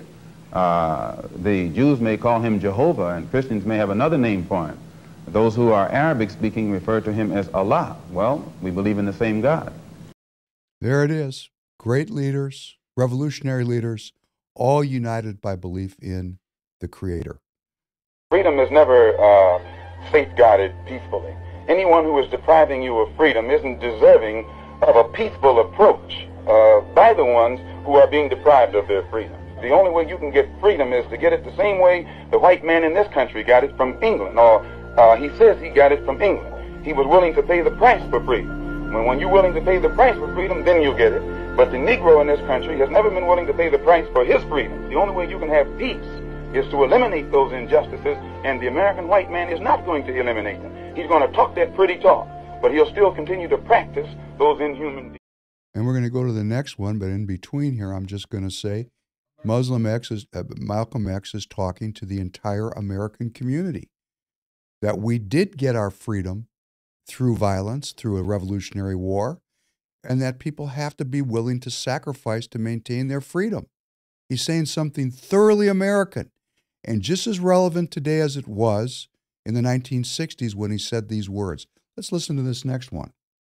uh, the Jews may call him Jehovah, and Christians may have another name for him. Those who are Arabic-speaking refer to him as Allah. Well, we believe in the same God. There it is. Great leaders, revolutionary leaders, all united by belief in the Creator. Freedom is never uh, safeguarded peacefully. Anyone who is depriving you of freedom isn't deserving of a peaceful approach uh, by the ones who are being deprived of their freedom. The only way you can get freedom is to get it the same way the white man in this country got it from England, or Uh, he says he got it from England. He was willing to pay the price for freedom. When, when you're willing to pay the price for freedom, then you'll get it. But the Negro in this country has never been willing to pay the price for his freedom. The only way you can have peace is to eliminate those injustices, and the American white man is not going to eliminate them. He's going to talk that pretty talk, but he'll still continue to practice those inhuman deeds. And we're going to go to the next one, but in between here, I'm just going to say Muslim X is, uh, Malcolm X is talking to the entire American community. That we did get our freedom through violence, through a revolutionary war, and that people have to be willing to sacrifice to maintain their freedom. He's saying something thoroughly American, and just as relevant today as it was in the nineteen sixties when he said these words. Let's listen to this next one.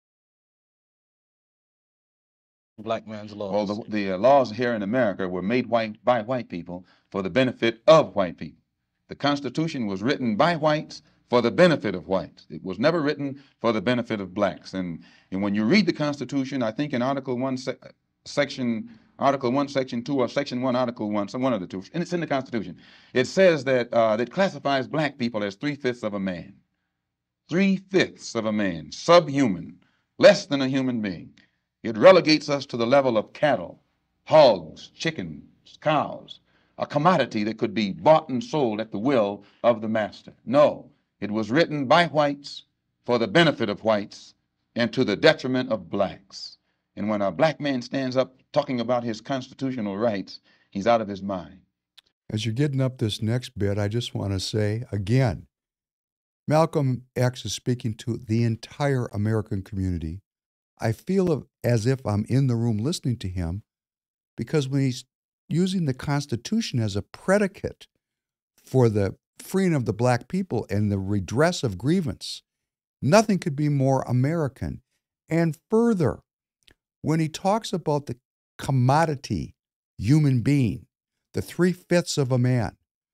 Black man's laws. Well, the, the uh, laws here in America were made white by white people for the benefit of white people. The Constitution was written by whites for the benefit of whites. It was never written for the benefit of blacks. And, and when you read the Constitution, I think in Article one, se section Article one, Section two, or Section one, Article one, some one of the two, and it's in the Constitution. It says that uh, that classifies black people as three-fifths of a man. Three-fifths of a man, subhuman, less than a human being. It relegates us to the level of cattle, hogs, chickens, cows, a commodity that could be bought and sold at the will of the master. No, it was written by whites for the benefit of whites and to the detriment of blacks. And when a black man stands up talking about his constitutional rights, he's out of his mind. As you're getting up this next bit, I just want to say again, Malcolm X is speaking to the entire American community. I feel as if I'm in the room listening to him, because when he's using the Constitution as a predicate for the freeing of the black people and the redress of grievance, nothing could be more American. And further, when he talks about the commodity human being, the three-fifths of a man,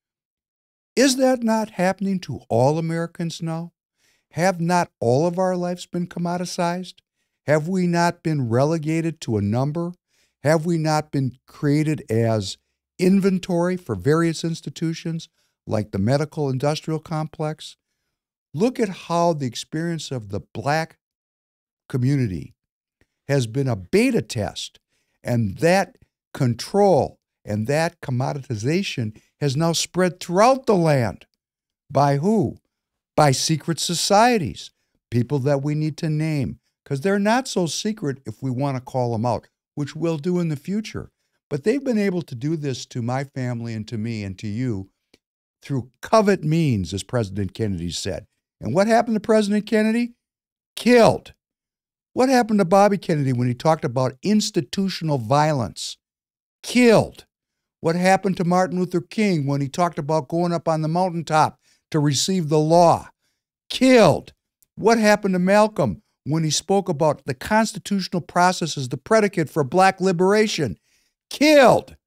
is that not happening to all Americans now? Have not all of our lives been commoditized? Have we not been relegated to a number? Have we not been created as inventory for various institutions like the medical industrial complex? Look at how the experience of the black community has been a beta test, and that control and that commoditization has now spread throughout the land. By who? By secret societies, people that we need to name, because they're not so secret if we want to call them out, which we'll do in the future. But they've been able to do this to my family and to me and to you through covert means, as President Kennedy said. And what happened to President Kennedy? Killed. What happened to Bobby Kennedy when he talked about institutional violence? Killed. What happened to Martin Luther King when he talked about going up on the mountaintop to receive the law? Killed. What happened to Malcolm when he spoke about the constitutional process as the predicate for black liberation? Killed.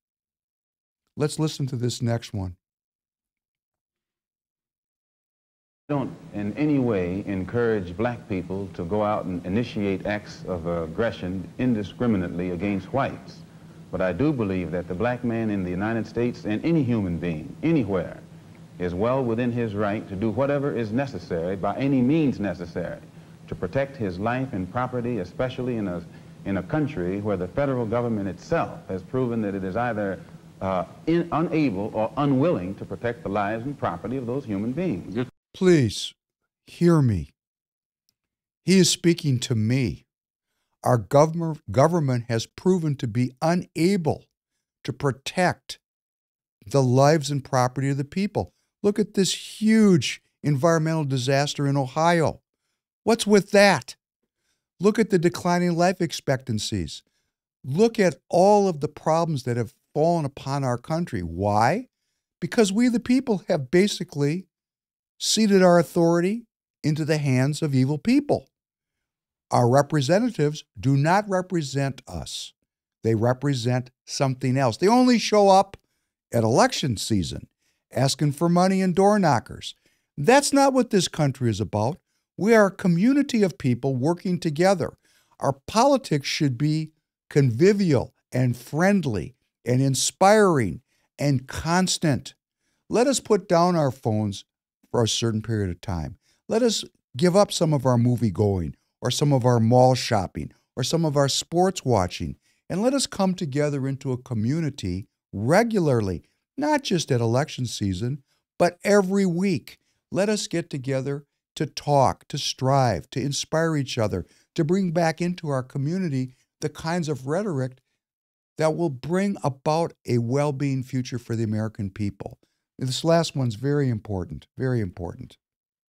Let's listen to this next one. Don't in any way encourage black people to go out and initiate acts of aggression indiscriminately against whites. But I do believe that the black man in the United States and any human being, anywhere, is well within his right to do whatever is necessary, by any means necessary, to protect his life and property, especially in a, in a country where the federal government itself has proven that it is either uh, in, unable or unwilling to protect the lives and property of those human beings. Please, hear me. He is speaking to me. Our government, government has proven to be unable to protect the lives and property of the people. Look at this huge environmental disaster in Ohio. What's with that? Look at the declining life expectancies. Look at all of the problems that have fallen upon our country. Why? Because we, the people, have basically ceded our authority into the hands of evil people. Our representatives do not represent us. They represent something else. They only show up at election season asking for money and door knockers. That's not what this country is about. We are a community of people working together. Our politics should be convivial and friendly and inspiring and constant. Let us put down our phones for a certain period of time. Let us give up some of our movie going or some of our mall shopping or some of our sports watching, and let us come together into a community regularly, not just at election season, but every week. Let us get together to talk, to strive, to inspire each other, to bring back into our community the kinds of rhetoric that will bring about a well-being future for the American people. This last one's very important, very important.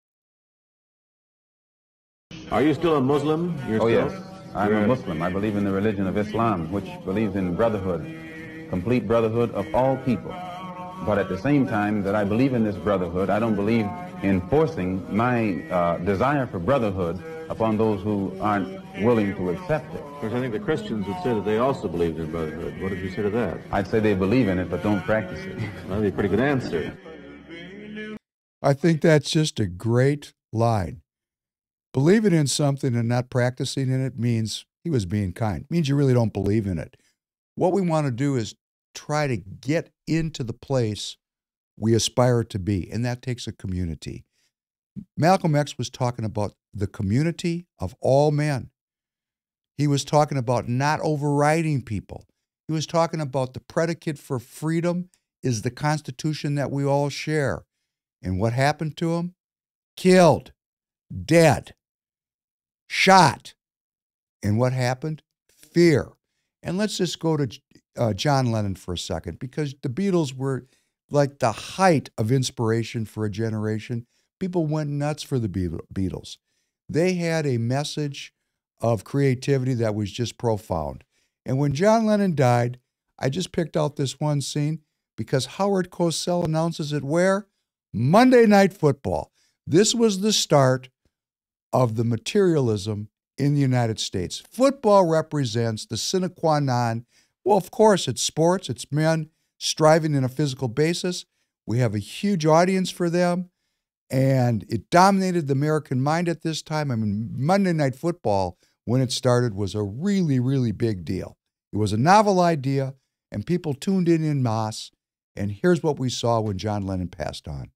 Are you still a Muslim? You're oh, still, yes. I'm you're a Muslim. I believe in the religion of Islam, which believes in brotherhood, complete brotherhood of all people. But at the same time that I believe in this brotherhood, I don't believe enforcing my uh, desire for brotherhood upon those who aren't willing to accept it. Of course, I think the Christians would say that they also believed in brotherhood. What did you say to that? I'd say they believe in it, but don't practice it. That'd be a pretty good answer. I think that's just a great line. Believing in something and not practicing in it means he was being kind. It means you really don't believe in it. What we want to do is try to get into the place we aspire to be, and that takes a community. Malcolm X was talking about the community of all men. He was talking about not overriding people. He was talking about the predicate for freedom is the Constitution that we all share. And what happened to him? Killed, dead, shot. And what happened? Fear. And let's just go to uh, John Lennon for a second, because the Beatles were like the height of inspiration for a generation. People went nuts for the Beatles. They had a message of creativity that was just profound. And when John Lennon died, I just picked out this one scene because Howard Cosell announces it where? Monday Night Football. This was the start of the materialism in the United States. Football represents the sine qua non. Well, of course, it's sports. It's men striving in a physical basis. We have a huge audience for them, and it dominated the American mind at this time. I mean, Monday Night Football, when it started, was a really, really big deal. It was a novel idea, and people tuned in en masse, and here's what we saw when John Lennon passed on.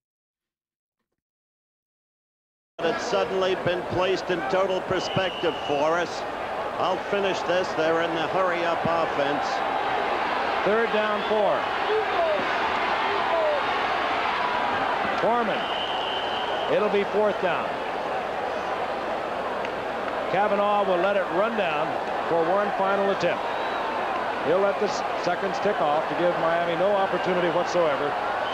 It's suddenly been placed in total perspective for us. I'll finish this. They're in the hurry-up offense. Third down, four. Foreman. It'll be fourth down. Kavanaugh will let it run down for one final attempt. He'll let the seconds tick off to give Miami no opportunity whatsoever.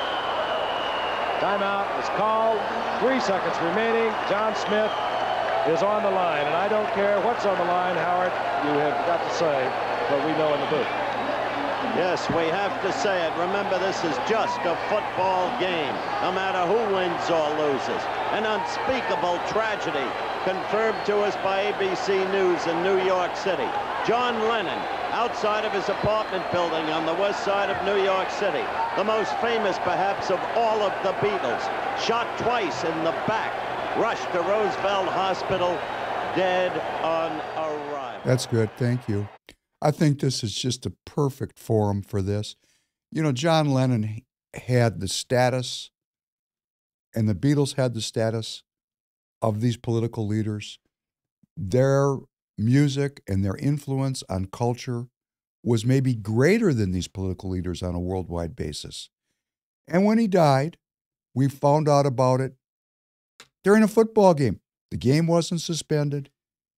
Timeout is called. Three seconds remaining. John Smith is on the line, and I don't care what's on the line, Howard. You have got to say what we know in the booth. Yes, we have to say it. Remember, this is just a football game, no matter who wins or loses. An unspeakable tragedy confirmed to us by A B C News in New York City. John Lennon, outside of his apartment building on the west side of New York City, the most famous perhaps of all of the Beatles, shot twice in the back, rushed to Roosevelt Hospital, dead on arrival. That's good. Thank you. I think this is just a perfect forum for this. You know, John Lennon had the status, and the Beatles had the status of these political leaders. Their music and their influence on culture was maybe greater than these political leaders on a worldwide basis. And when he died, we found out about it during a football game. The game wasn't suspended.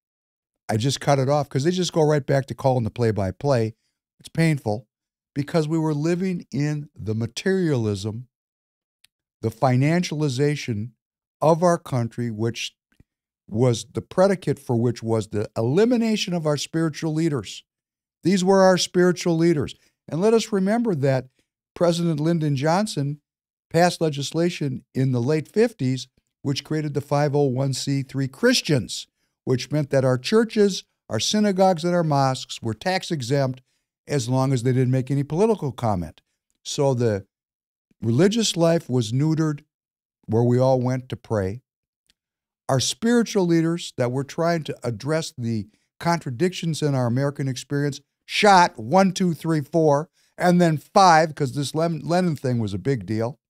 I just cut it off because they just go right back to calling the play-by-play. It's painful because we were living in the materialism, the financialization of our country, which was the predicate for which was the elimination of our spiritual leaders. These were our spiritual leaders. And let us remember that President Lyndon Johnson passed legislation in the late fifties, which created the five oh one c three Christians, which meant that our churches, our synagogues, and our mosques were tax exempt as long as they didn't make any political comment. So the religious life was neutered where we all went to pray. Our spiritual leaders that were trying to address the contradictions in our American experience shot one, two, three, four, and then five, because this Lennon thing was a big deal.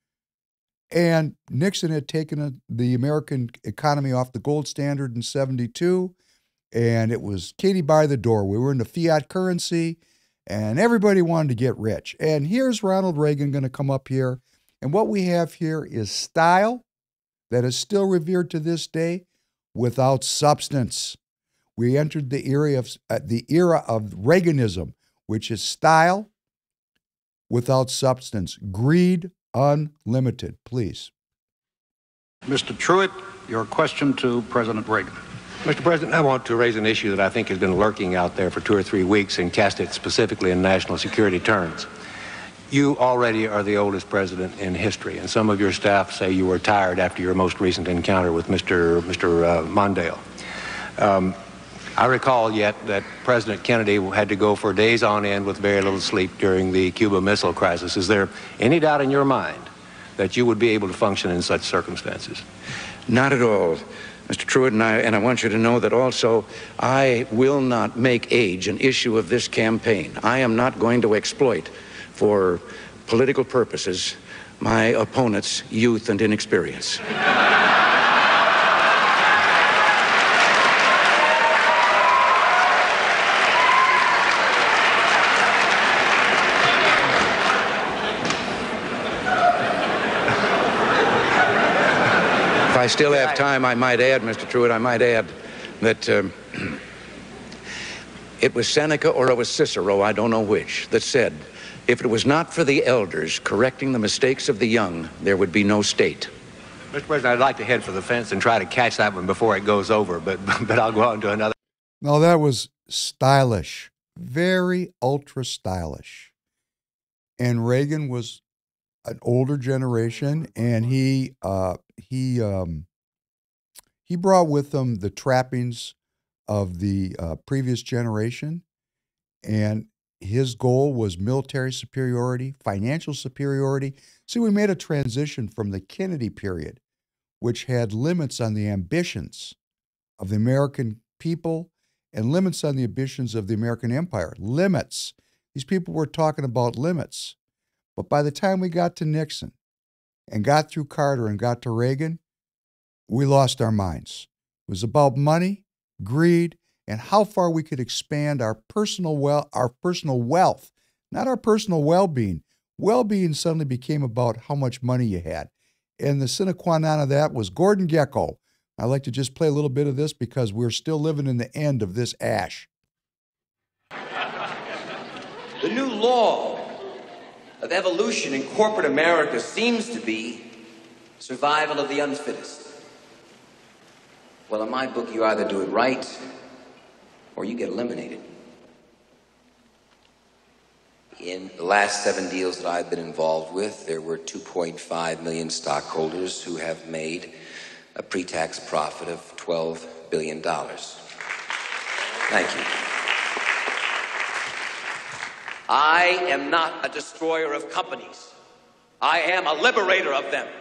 And Nixon had taken a, the American economy off the gold standard in seventy-two, and it was Katie by the door. We were into fiat currency, and everybody wanted to get rich. And here's Ronald Reagan going to come up here, and what we have here is style that is still revered to this day without substance. We entered the era of, uh, the era of Reaganism, which is style without substance, greed unlimited. Please. Mister Truitt, your question to President Reagan. Mister President, I want to raise an issue that I think has been lurking out there for two or three weeks and cast it specifically in national security terms. You already are the oldest president in history, and some of your staff say you were tired after your most recent encounter with Mister Mister Uh, Mondale. Um, I recall yet that President Kennedy had to go for days on end with very little sleep during the Cuba Missile Crisis. Is there any doubt in your mind that you would be able to function in such circumstances? Not at all, Mister Truitt, and I, and I want you to know that also I will not make age an issue of this campaign. I am not going to exploit for political purposes my opponent's youth and inexperience. If I still have time, I might add, Mister Truitt, I might add that um, it was Seneca or it was Cicero, I don't know which, that said, if it was not for the elders correcting the mistakes of the young, there would be no state. Mister President, I'd like to head for the fence and try to catch that one before it goes over, but, but I'll go on to another. Now, that was stylish, very ultra stylish. And Reagan was an older generation, and he uh, he um, he brought with him the trappings of the uh, previous generation, and his goal was military superiority, financial superiority. See, we made a transition from the Kennedy period, which had limits on the ambitions of the American people and limits on the ambitions of the American empire. Limits. These people were talking about limits. But by the time we got to Nixon and got through Carter and got to Reagan, we lost our minds. It was about money, greed, and how far we could expand our personal well, our personal wealth, not our personal well-being. Well-being suddenly became about how much money you had. And the sine qua non of that was Gordon Gekko. I'd like to just play a little bit of this because we're still living in the end of this ash. The new law of evolution in corporate America seems to be survival of the unfittest. Well, in my book, you either do it right or you get eliminated. In the last seven deals that I've been involved with, there were two point five million stockholders who have made a pre-tax profit of twelve billion dollars. Thank you. I am not a destroyer of companies. I am a liberator of them.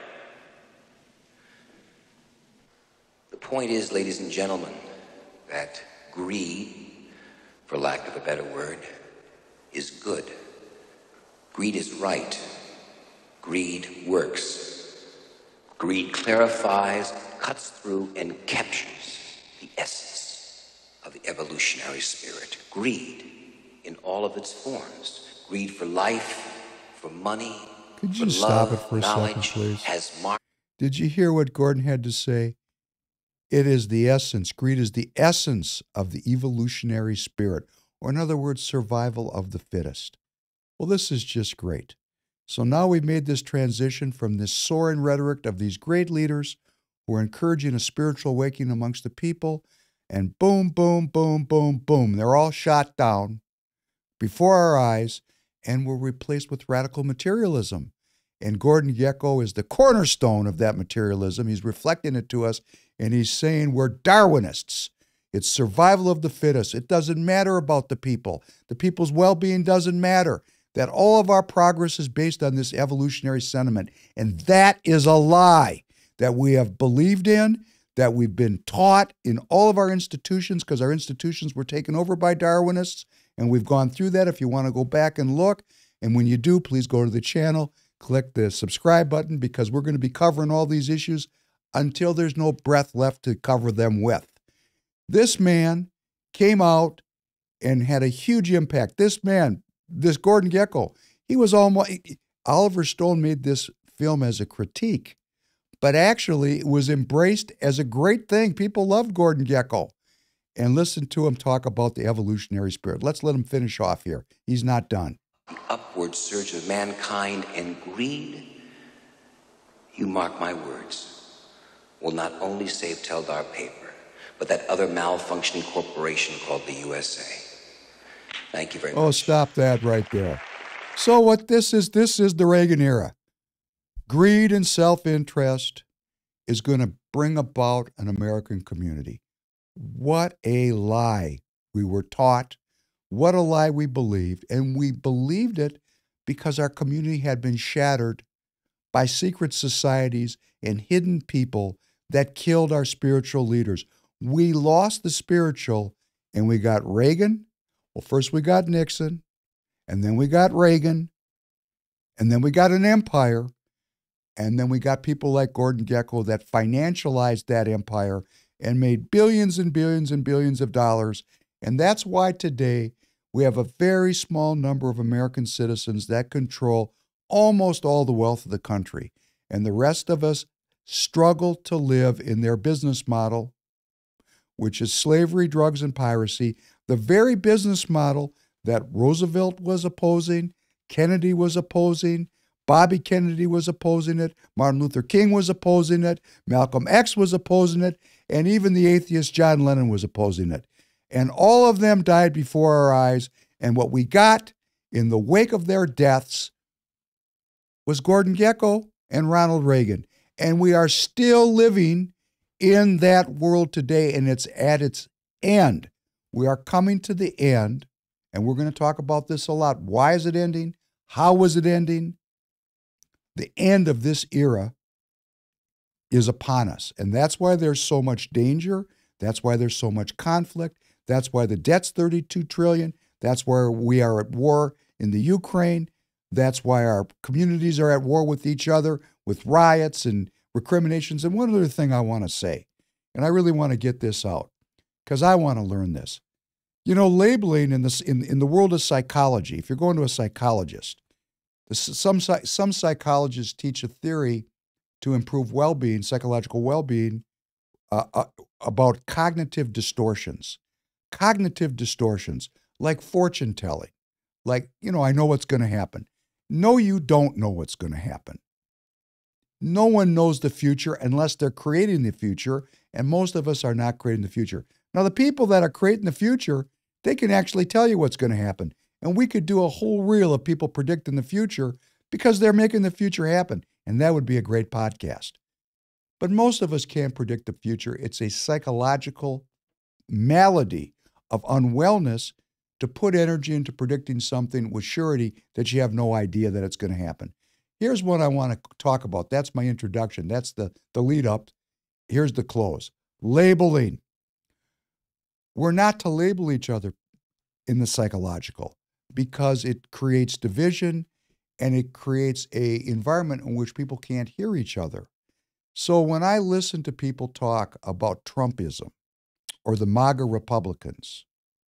The point is, ladies and gentlemen, that greed, for lack of a better word, is good. Greed is right. Greed works. Greed clarifies, cuts through, and captures the essence of the evolutionary spirit. Greed in all of its forms. Greed for life, for money, Could for you stop love, it for a second, knowledge, please? has marked. Did you hear what Gordon had to say? It is the essence. Greed is the essence of the evolutionary spirit, or in other words, survival of the fittest. Well, this is just great. So now we've made this transition from this soaring rhetoric of these great leaders who are encouraging a spiritual awakening amongst the people, and boom, boom, boom, boom, boom. They're all shot down before our eyes, and we're replaced with radical materialism. And Gordon Gekko is the cornerstone of that materialism. He's reflecting it to us, and he's saying we're Darwinists. It's survival of the fittest. It doesn't matter about the people. The people's well-being doesn't matter. That all of our progress is based on this evolutionary sentiment. And that is a lie that we have believed in, that we've been taught in all of our institutions, because our institutions were taken over by Darwinists, and we've gone through that. If you want to go back and look, and when you do, please go to the channel, click the subscribe button, because we're going to be covering all these issues until there's no breath left to cover them with. This man came out and had a huge impact. This man, this Gordon Gekko, he was almost, Oliver Stone made this film as a critique, but actually it was embraced as a great thing. People loved Gordon Gekko. And listen to him talk about the evolutionary spirit. Let's let him finish off here. He's not done. The upward surge of mankind and greed, you mark my words, will not only save Teldar Paper, but that other malfunctioning corporation called the U S A. Thank you very much. Oh, stop that right there. So what this is, this is the Reagan era. Greed and self-interest is going to bring about an American community. What a lie we were taught. What a lie we believed. And we believed it because our community had been shattered by secret societies and hidden people that killed our spiritual leaders. We lost the spiritual and we got Reagan. Well, first we got Nixon, and then we got Reagan, and then we got an empire, and then we got people like Gordon Gekko that financialized that empire and made billions and billions and billions of dollars. And that's why today we have a very small number of American citizens that control almost all the wealth of the country. And the rest of us struggle to live in their business model, which is slavery, drugs, and piracy, the very business model that Roosevelt was opposing, Kennedy was opposing, Bobby Kennedy was opposing it, Martin Luther King was opposing it, Malcolm X was opposing it, and even the atheist John Lennon was opposing it. And all of them died before our eyes, and what we got in the wake of their deaths was Gordon Gekko and Ronald Reagan. And we are still living in that world today, and it's at its end. We are coming to the end, and we're going to talk about this a lot. Why is it ending? How is it ending? The end of this era is upon us, and that's why there's so much danger. That's why there's so much conflict. That's why the debt's thirty-two trillion dollars. That's why we are at war in the Ukraine. That's why our communities are at war with each other, with riots and recriminations. And one other thing I want to say, and I really want to get this out, because I want to learn this. You know, labeling in, this, in, in the world of psychology, if you're going to a psychologist, some, some psychologists teach a theory to improve well-being, psychological well-being, uh, uh, about cognitive distortions. Cognitive distortions, like fortune telling. Like, you know, I know what's going to happen. No, you don't know what's going to happen. No one knows the future unless they're creating the future, and most of us are not creating the future. Now, the people that are creating the future, they can actually tell you what's going to happen. And we could do a whole reel of people predicting the future because they're making the future happen, and that would be a great podcast. But most of us can't predict the future. It's a psychological malady of unwellness to put energy into predicting something with surety that you have no idea that it's going to happen. Here's what I want to talk about. That's my introduction. That's the, the lead up. Here's the close. Labeling. We're not to label each other in the psychological because it creates division and it creates an environment in which people can't hear each other. So when I listen to people talk about Trumpism or the MAGA Republicans,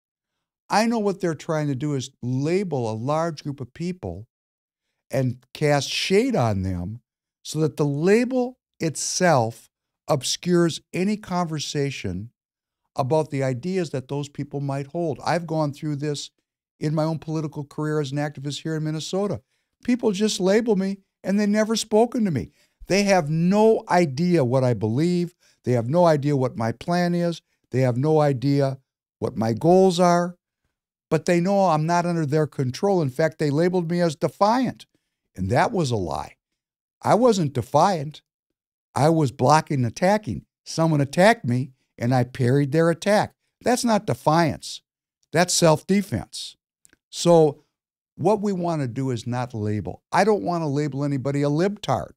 I know what they're trying to do is label a large group of people and cast shade on them so that the label itself obscures any conversation about the ideas that those people might hold. I've gone through this in my own political career as an activist here in Minnesota. People just label me and they never spoken to me. They have no idea what I believe. They have no idea what my plan is. They have no idea what my goals are. But they know I'm not under their control. In fact, they labeled me as defiant. And that was a lie. I wasn't defiant. I was blocking, attacking. Someone attacked me, and I parried their attack. That's not defiance. That's self-defense. So what we want to do is not label. I don't want to label anybody a libtard.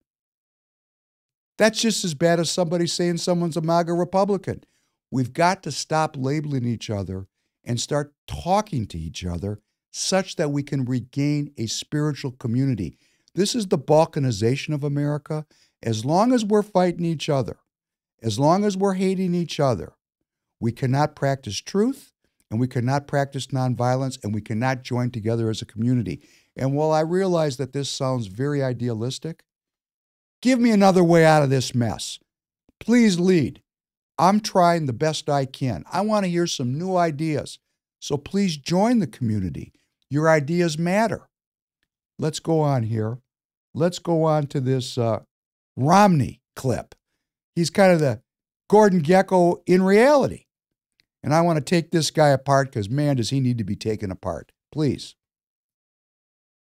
That's just as bad as somebody saying someone's a MAGA Republican. We've got to stop labeling each other and start talking to each other such that we can regain a spiritual community. This is the balkanization of America. As long as we're fighting each other, as long as we're hating each other, we cannot practice truth, and we cannot practice nonviolence, and we cannot join together as a community. And while I realize that this sounds very idealistic, give me another way out of this mess. Please lead. I'm trying the best I can. I want to hear some new ideas. So please join the community. Your ideas matter. Let's go on here. Let's go on to this uh, Romney clip. He's kind of the Gordon Gekko in reality. And I want to take this guy apart because, man, does he need to be taken apart. Please.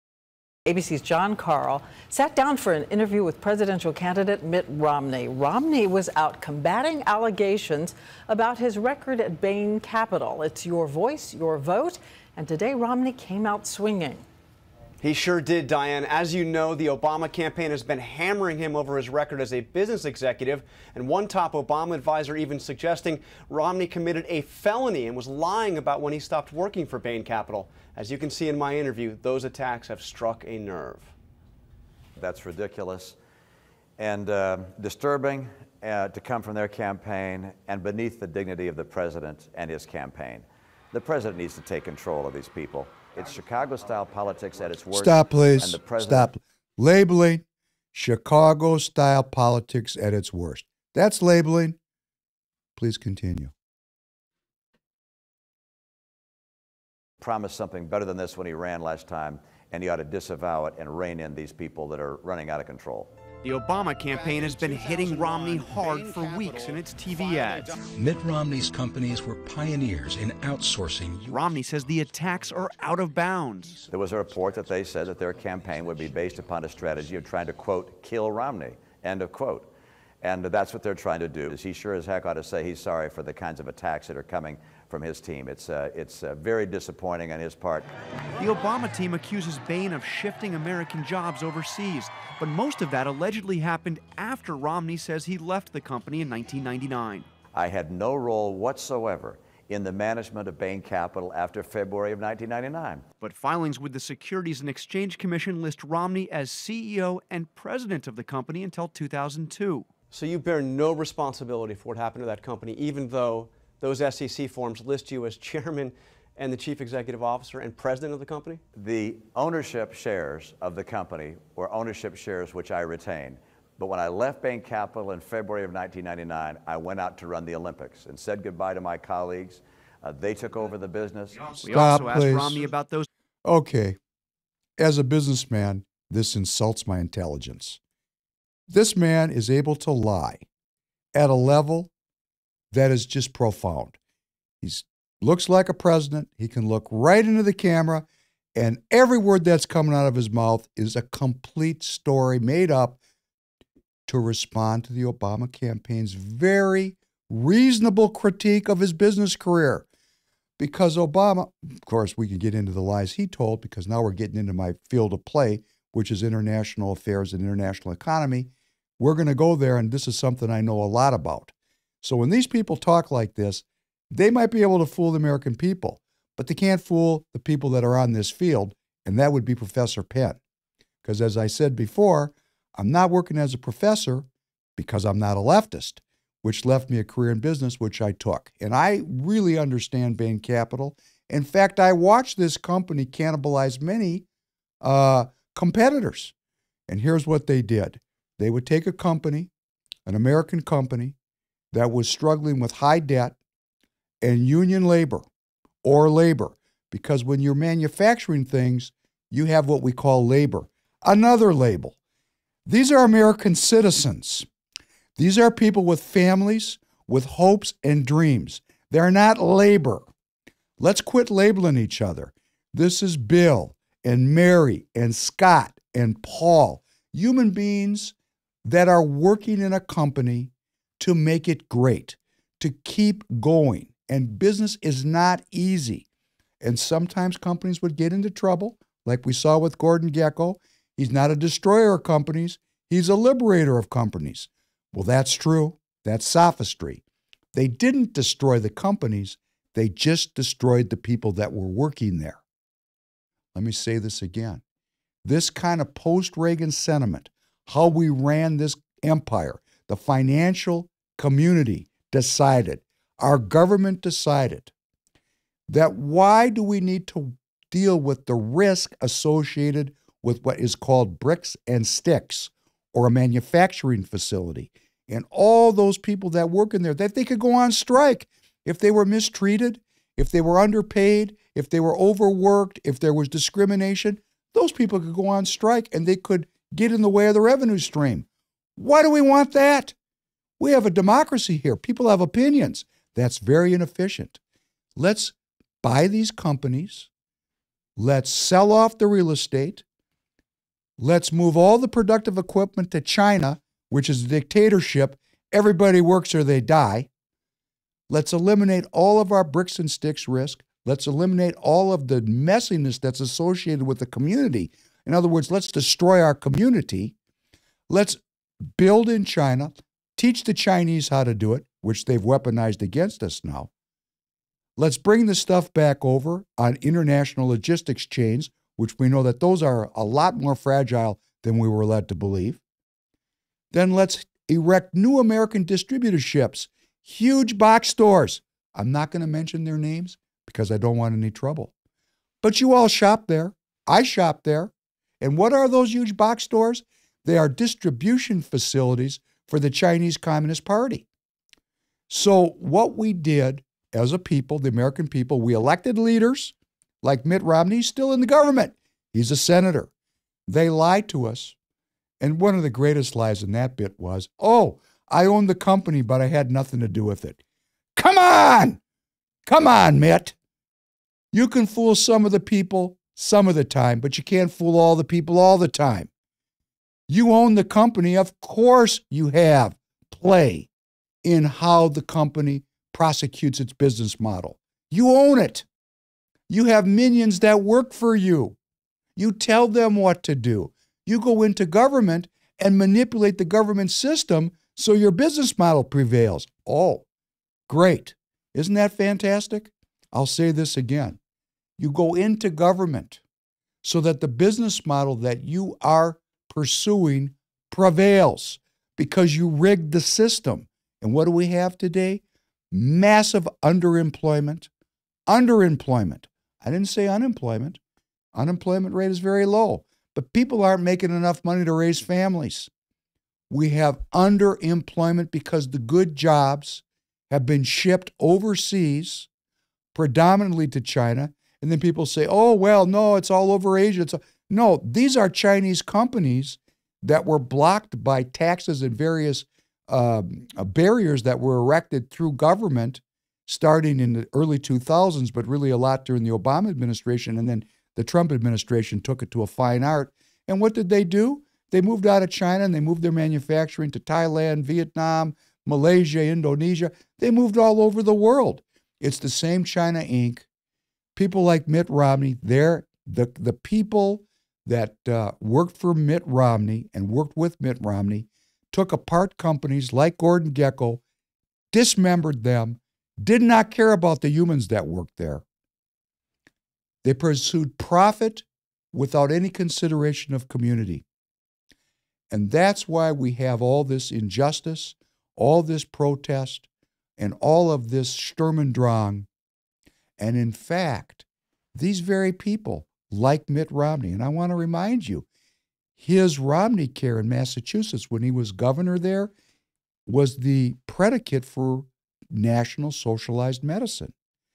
A B C's John Carl sat down for an interview with presidential candidate Mitt Romney. Romney was out combating allegations about his record at Bain Capital. It's your voice, your vote, and today Romney came out swinging. He sure did, Diane. As you know, the Obama campaign has been hammering him over his record as a business executive, and one top Obama advisor even suggesting Romney committed a felony and was lying about when he stopped working for Bain Capital. As you can see in my interview, those attacks have struck a nerve. That's ridiculous and uh, disturbing uh, to come from their campaign and beneath the dignity of the president and his campaign. The president needs to take control of these people. It's Chicago-style politics at its worst. Stop, please. And the president... Stop. Labeling Chicago-style politics at its worst. That's labeling. Please continue. Promised something better than this when he ran last time, and he ought to disavow it and rein in these people that are running out of control. The Obama campaign has been hitting Romney hard for weeks in its T V ads. Mitt Romney's companies were pioneers in outsourcing. Romney says the attacks are out of bounds. There was a report that they said that their campaign would be based upon a strategy of trying to, quote, kill Romney, end of quote. And that's what they're trying to do. He sure as heck ought to say he's sorry for the kinds of attacks that are coming from his team. It's, uh, it's uh, very disappointing on his part. The Obama team accuses Bain of shifting American jobs overseas, but most of that allegedly happened after Romney says he left the company in nineteen ninety-nine. I had no role whatsoever in the management of Bain Capital after February of nineteen ninety-nine. But filings with the Securities and Exchange Commission list Romney as C E O and president of the company until two thousand two. So you bear no responsibility for what happened to that company, even though those S E C forms list you as chairman and the chief executive officer and president of the company? The ownership shares of the company were ownership shares which I retained. But when I left Bain Capital in February of nineteen ninety-nine, I went out to run the Olympics and said goodbye to my colleagues. Uh, they took over the business. We Stop, also asked please. Romney about those. Okay. As a businessman, this insults my intelligence. This man is able to lie at a level that is just profound. He looks like a president. He can look right into the camera, and every word that's coming out of his mouth is a complete story made up to respond to the Obama campaign's very reasonable critique of his business career. Because Obama, of course, we can get into the lies he told, because now we're getting into my field of play, which is international affairs and international economy. We're going to go there, and this is something I know a lot about. So when these people talk like this, they might be able to fool the American people, but they can't fool the people that are on this field, and that would be Professor Penn. Because as I said before, I'm not working as a professor because I'm not a leftist, which left me a career in business, which I took. And I really understand Bain Capital. In fact, I watched this company cannibalize many uh, competitors. And here's what they did. They would take a company, an American company, that was struggling with high debt and union labor or labor, because when you're manufacturing things, you have what we call labor, another label. These are American citizens. These are people with families, with hopes and dreams. They're not labor. Let's quit labeling each other. This is Bill and Mary and Scott and Paul, human beings that are working in a company to make it great, to keep going. And business is not easy. And sometimes companies would get into trouble, like we saw with Gordon Gekko. He's not a destroyer of companies. He's a liberator of companies. Well, that's true. That's sophistry. They didn't destroy the companies. They just destroyed the people that were working there. Let me say this again. This kind of post-Reagan sentiment, how we ran this empire, the financial community decided, our government decided, that why do we need to deal with the risk associated with what is called bricks and sticks, or a manufacturing facility, and all those people that work in there, that they could go on strike if they were mistreated, if they were underpaid, if they were overworked, if there was discrimination. Those people could go on strike and they could get in the way of the revenue stream. Why do we want that? We have a democracy here. People have opinions. That's very inefficient. Let's buy these companies. Let's sell off the real estate. Let's move all the productive equipment to China, which is a dictatorship. Everybody works or they die. Let's eliminate all of our bricks and sticks risk. Let's eliminate all of the messiness that's associated with the community. In other words, let's destroy our community. Let's build in China, teach the Chinese how to do it, which they've weaponized against us now. Let's bring the stuff back over on international logistics chains, which we know that those are a lot more fragile than we were led to believe. Then let's erect new American distributorships, huge box stores. I'm not going to mention their names because I don't want any trouble. But you all shop there. I shop there. And what are those huge box stores? They are distribution facilities for the Chinese Communist Party. So what we did as a people, the American people, we elected leaders like Mitt Romney. He's still in the government. He's a senator. They lied to us. And one of the greatest lies in that bit was, oh, I own the company, but I had nothing to do with it. Come on! Come on, Mitt. You can fool some of the people some of the time, but you can't fool all the people all the time. You own the company. Of course you have play in how the company prosecutes its business model. You own it. You have minions that work for you. You tell them what to do. You go into government and manipulate the government system so your business model prevails. Oh, great. Isn't that fantastic? I'll say this again. You go into government so that the business model that you are pursuing prevails because you rigged the system. And what do we have today? Massive underemployment. Underemployment. I didn't say unemployment. Unemployment rate is very low, but people aren't making enough money to raise families. We have underemployment because the good jobs have been shipped overseas, predominantly to China, and then people say, oh, well, no, it's all over Asia. It's all... No, these are Chinese companies that were blocked by taxes and various uh, barriers that were erected through government starting in the early two thousands, but really a lot during the Obama administration, and then the Trump administration took it to a fine art. And what did they do? They moved out of China and they moved their manufacturing to Thailand, Vietnam, Malaysia, Indonesia. They moved all over the world. It's the same China Incorporated. People like Mitt Romney, they're the, the people that uh, worked for Mitt Romney and worked with Mitt Romney, took apart companies like Gordon Gekko, dismembered them, did not care about the humans that worked there. They pursued profit without any consideration of community. And that's why we have all this injustice, all this protest, and all of this Sturm und Drang. And in fact, these very people, like Mitt Romney, and I want to remind you, his Romney Care in Massachusetts, when he was governor there, was the predicate for national socialized medicine.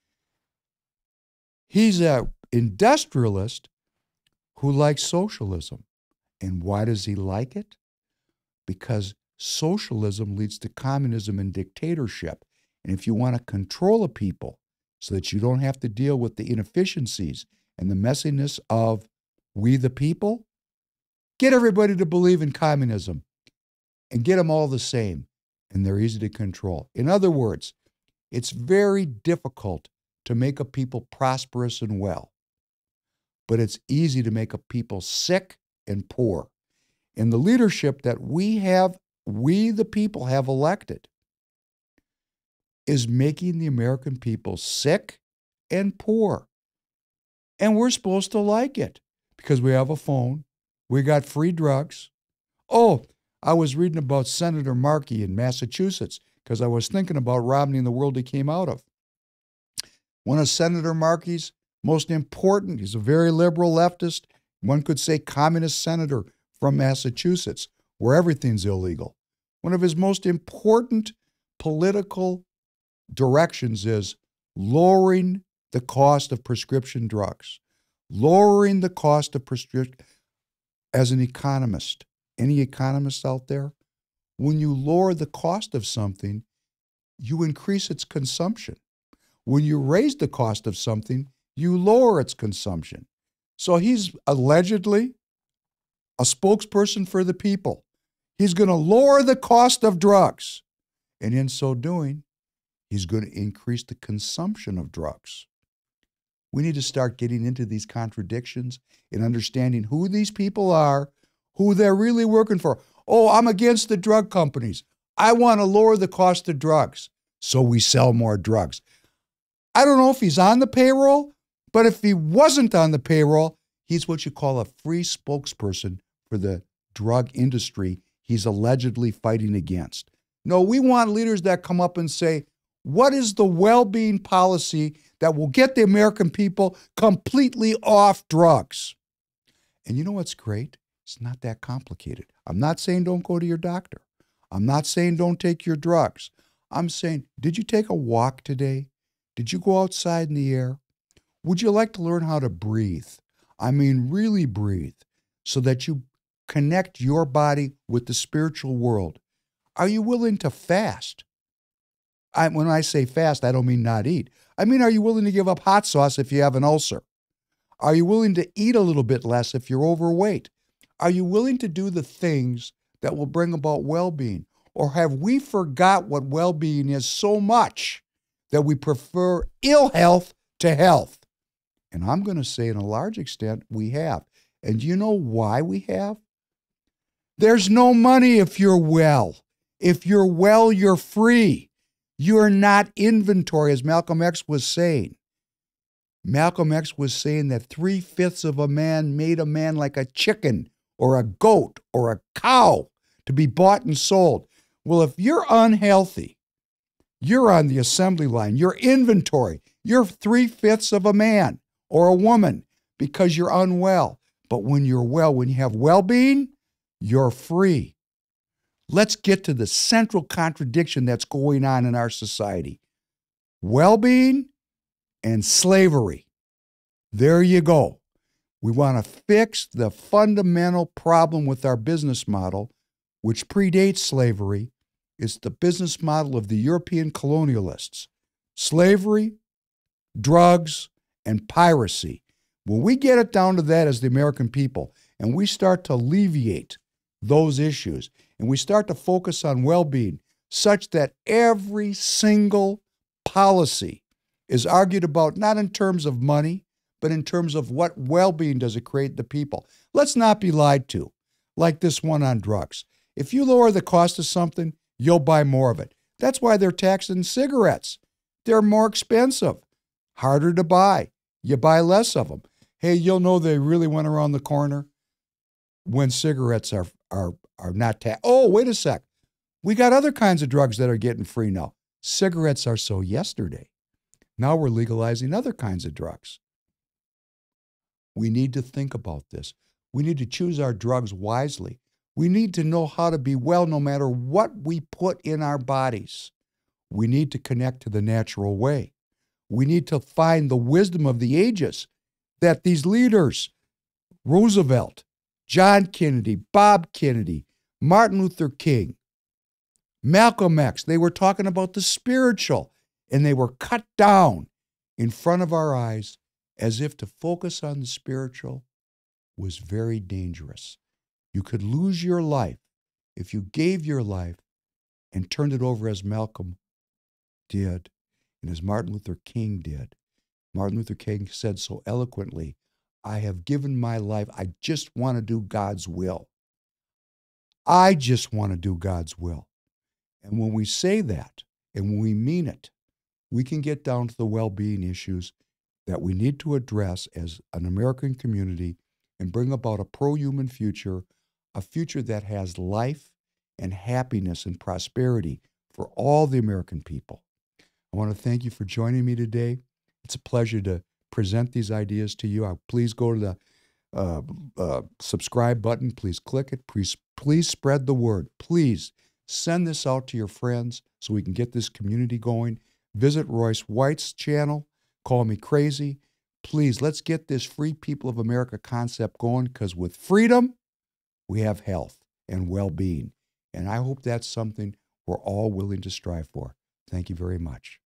He's an industrialist who likes socialism. And why does he like it? Because socialism leads to communism and dictatorship. And if you want to control a people so that you don't have to deal with the inefficiencies and the messiness of we the people, get everybody to believe in communism and get them all the same. And they're easy to control. In other words, it's very difficult to make a people prosperous and well, but it's easy to make a people sick and poor. And the leadership that we have, we the people have elected, is making the American people sick and poor. And we're supposed to like it because we have a phone, we got free drugs. Oh, I was reading about Senator Markey in Massachusetts because I was thinking about Romney and the world he came out of. One of Senator Markey's most important, he's a very liberal leftist, one could say communist senator from Massachusetts, where everything's illegal. One of his most important political directions is lowering the cost of prescription drugs, lowering the cost of prescription. As an economist, any economists out there, when you lower the cost of something, you increase its consumption. When you raise the cost of something, you lower its consumption. So he's allegedly a spokesperson for the people. He's going to lower the cost of drugs. And in so doing, he's going to increase the consumption of drugs. We need to start getting into these contradictions and understanding who these people are, who they're really working for. Oh, I'm against the drug companies. I want to lower the cost of drugs so we sell more drugs. I don't know if he's on the payroll, but if he wasn't on the payroll, he's what you call a free spokesperson for the drug industry he's allegedly fighting against. No, we want leaders that come up and say, what is the well-being policy that will get the American people completely off drugs? And you know what's great? It's not that complicated. I'm not saying don't go to your doctor. I'm not saying don't take your drugs. I'm saying, did you take a walk today? Did you go outside in the air? Would you like to learn how to breathe? I mean, really breathe, so that you connect your body with the spiritual world. Are you willing to fast? I, when I say fast, I don't mean not eat. I mean, are you willing to give up hot sauce if you have an ulcer? Are you willing to eat a little bit less if you're overweight? Are you willing to do the things that will bring about well-being? Or have we forgot what well-being is so much that we prefer ill health to health? And I'm going to say, in a large extent, we have. And do you know why we have? There's no money if you're well. If you're well, you're free. You're not inventory, as Malcolm X was saying. Malcolm X was saying that three-fifths of a man made a man like a chicken or a goat or a cow to be bought and sold. Well, if you're unhealthy, you're on the assembly line. You're inventory. You're three-fifths of a man or a woman because you're unwell. But when you're well, when you have well-being, you're free. Let's get to the central contradiction that's going on in our society. Well-being and slavery. There you go. We want to fix the fundamental problem with our business model, which predates slavery. It's the business model of the European colonialists. Slavery, drugs, and piracy. When we get it down to that as the American people, and we start to alleviate those issues, and we start to focus on well-being, such that every single policy is argued about not in terms of money, but in terms of what well-being does it create the people. Let's not be lied to, like this one on drugs. If you lower the cost of something, you'll buy more of it. That's why they're taxing cigarettes. They're more expensive, harder to buy. You buy less of them. Hey, you'll know they really went around the corner when cigarettes are are are not taxed. Oh, wait a sec. We got other kinds of drugs that are getting free now. Cigarettes are so yesterday. Now we're legalizing other kinds of drugs. We need to think about this. We need to choose our drugs wisely. We need to know how to be well no matter what we put in our bodies. We need to connect to the natural way. We need to find the wisdom of the ages that these leaders, Roosevelt, John Kennedy, Bob Kennedy, Martin Luther King, Malcolm X, they were talking about the spiritual, and they were cut down in front of our eyes as if to focus on the spiritual was very dangerous. You could lose your life if you gave your life and turned it over as Malcolm did and as Martin Luther King did. Martin Luther King said so eloquently, I have given my life. I just want to do God's will. I just want to do God's will. And when we say that, and when we mean it, we can get down to the well-being issues that we need to address as an American community and bring about a pro-human future, a future that has life and happiness and prosperity for all the American people. I want to thank you for joining me today. It's a pleasure to present these ideas to you. I, please go to the uh, uh, subscribe button. Please click it. Please, please spread the word. Please send this out to your friends so we can get this community going. Visit Royce White's channel. Call me crazy. Please, let's get this Free People of America concept going, because with freedom, we have health and well-being. And I hope that's something we're all willing to strive for. Thank you very much.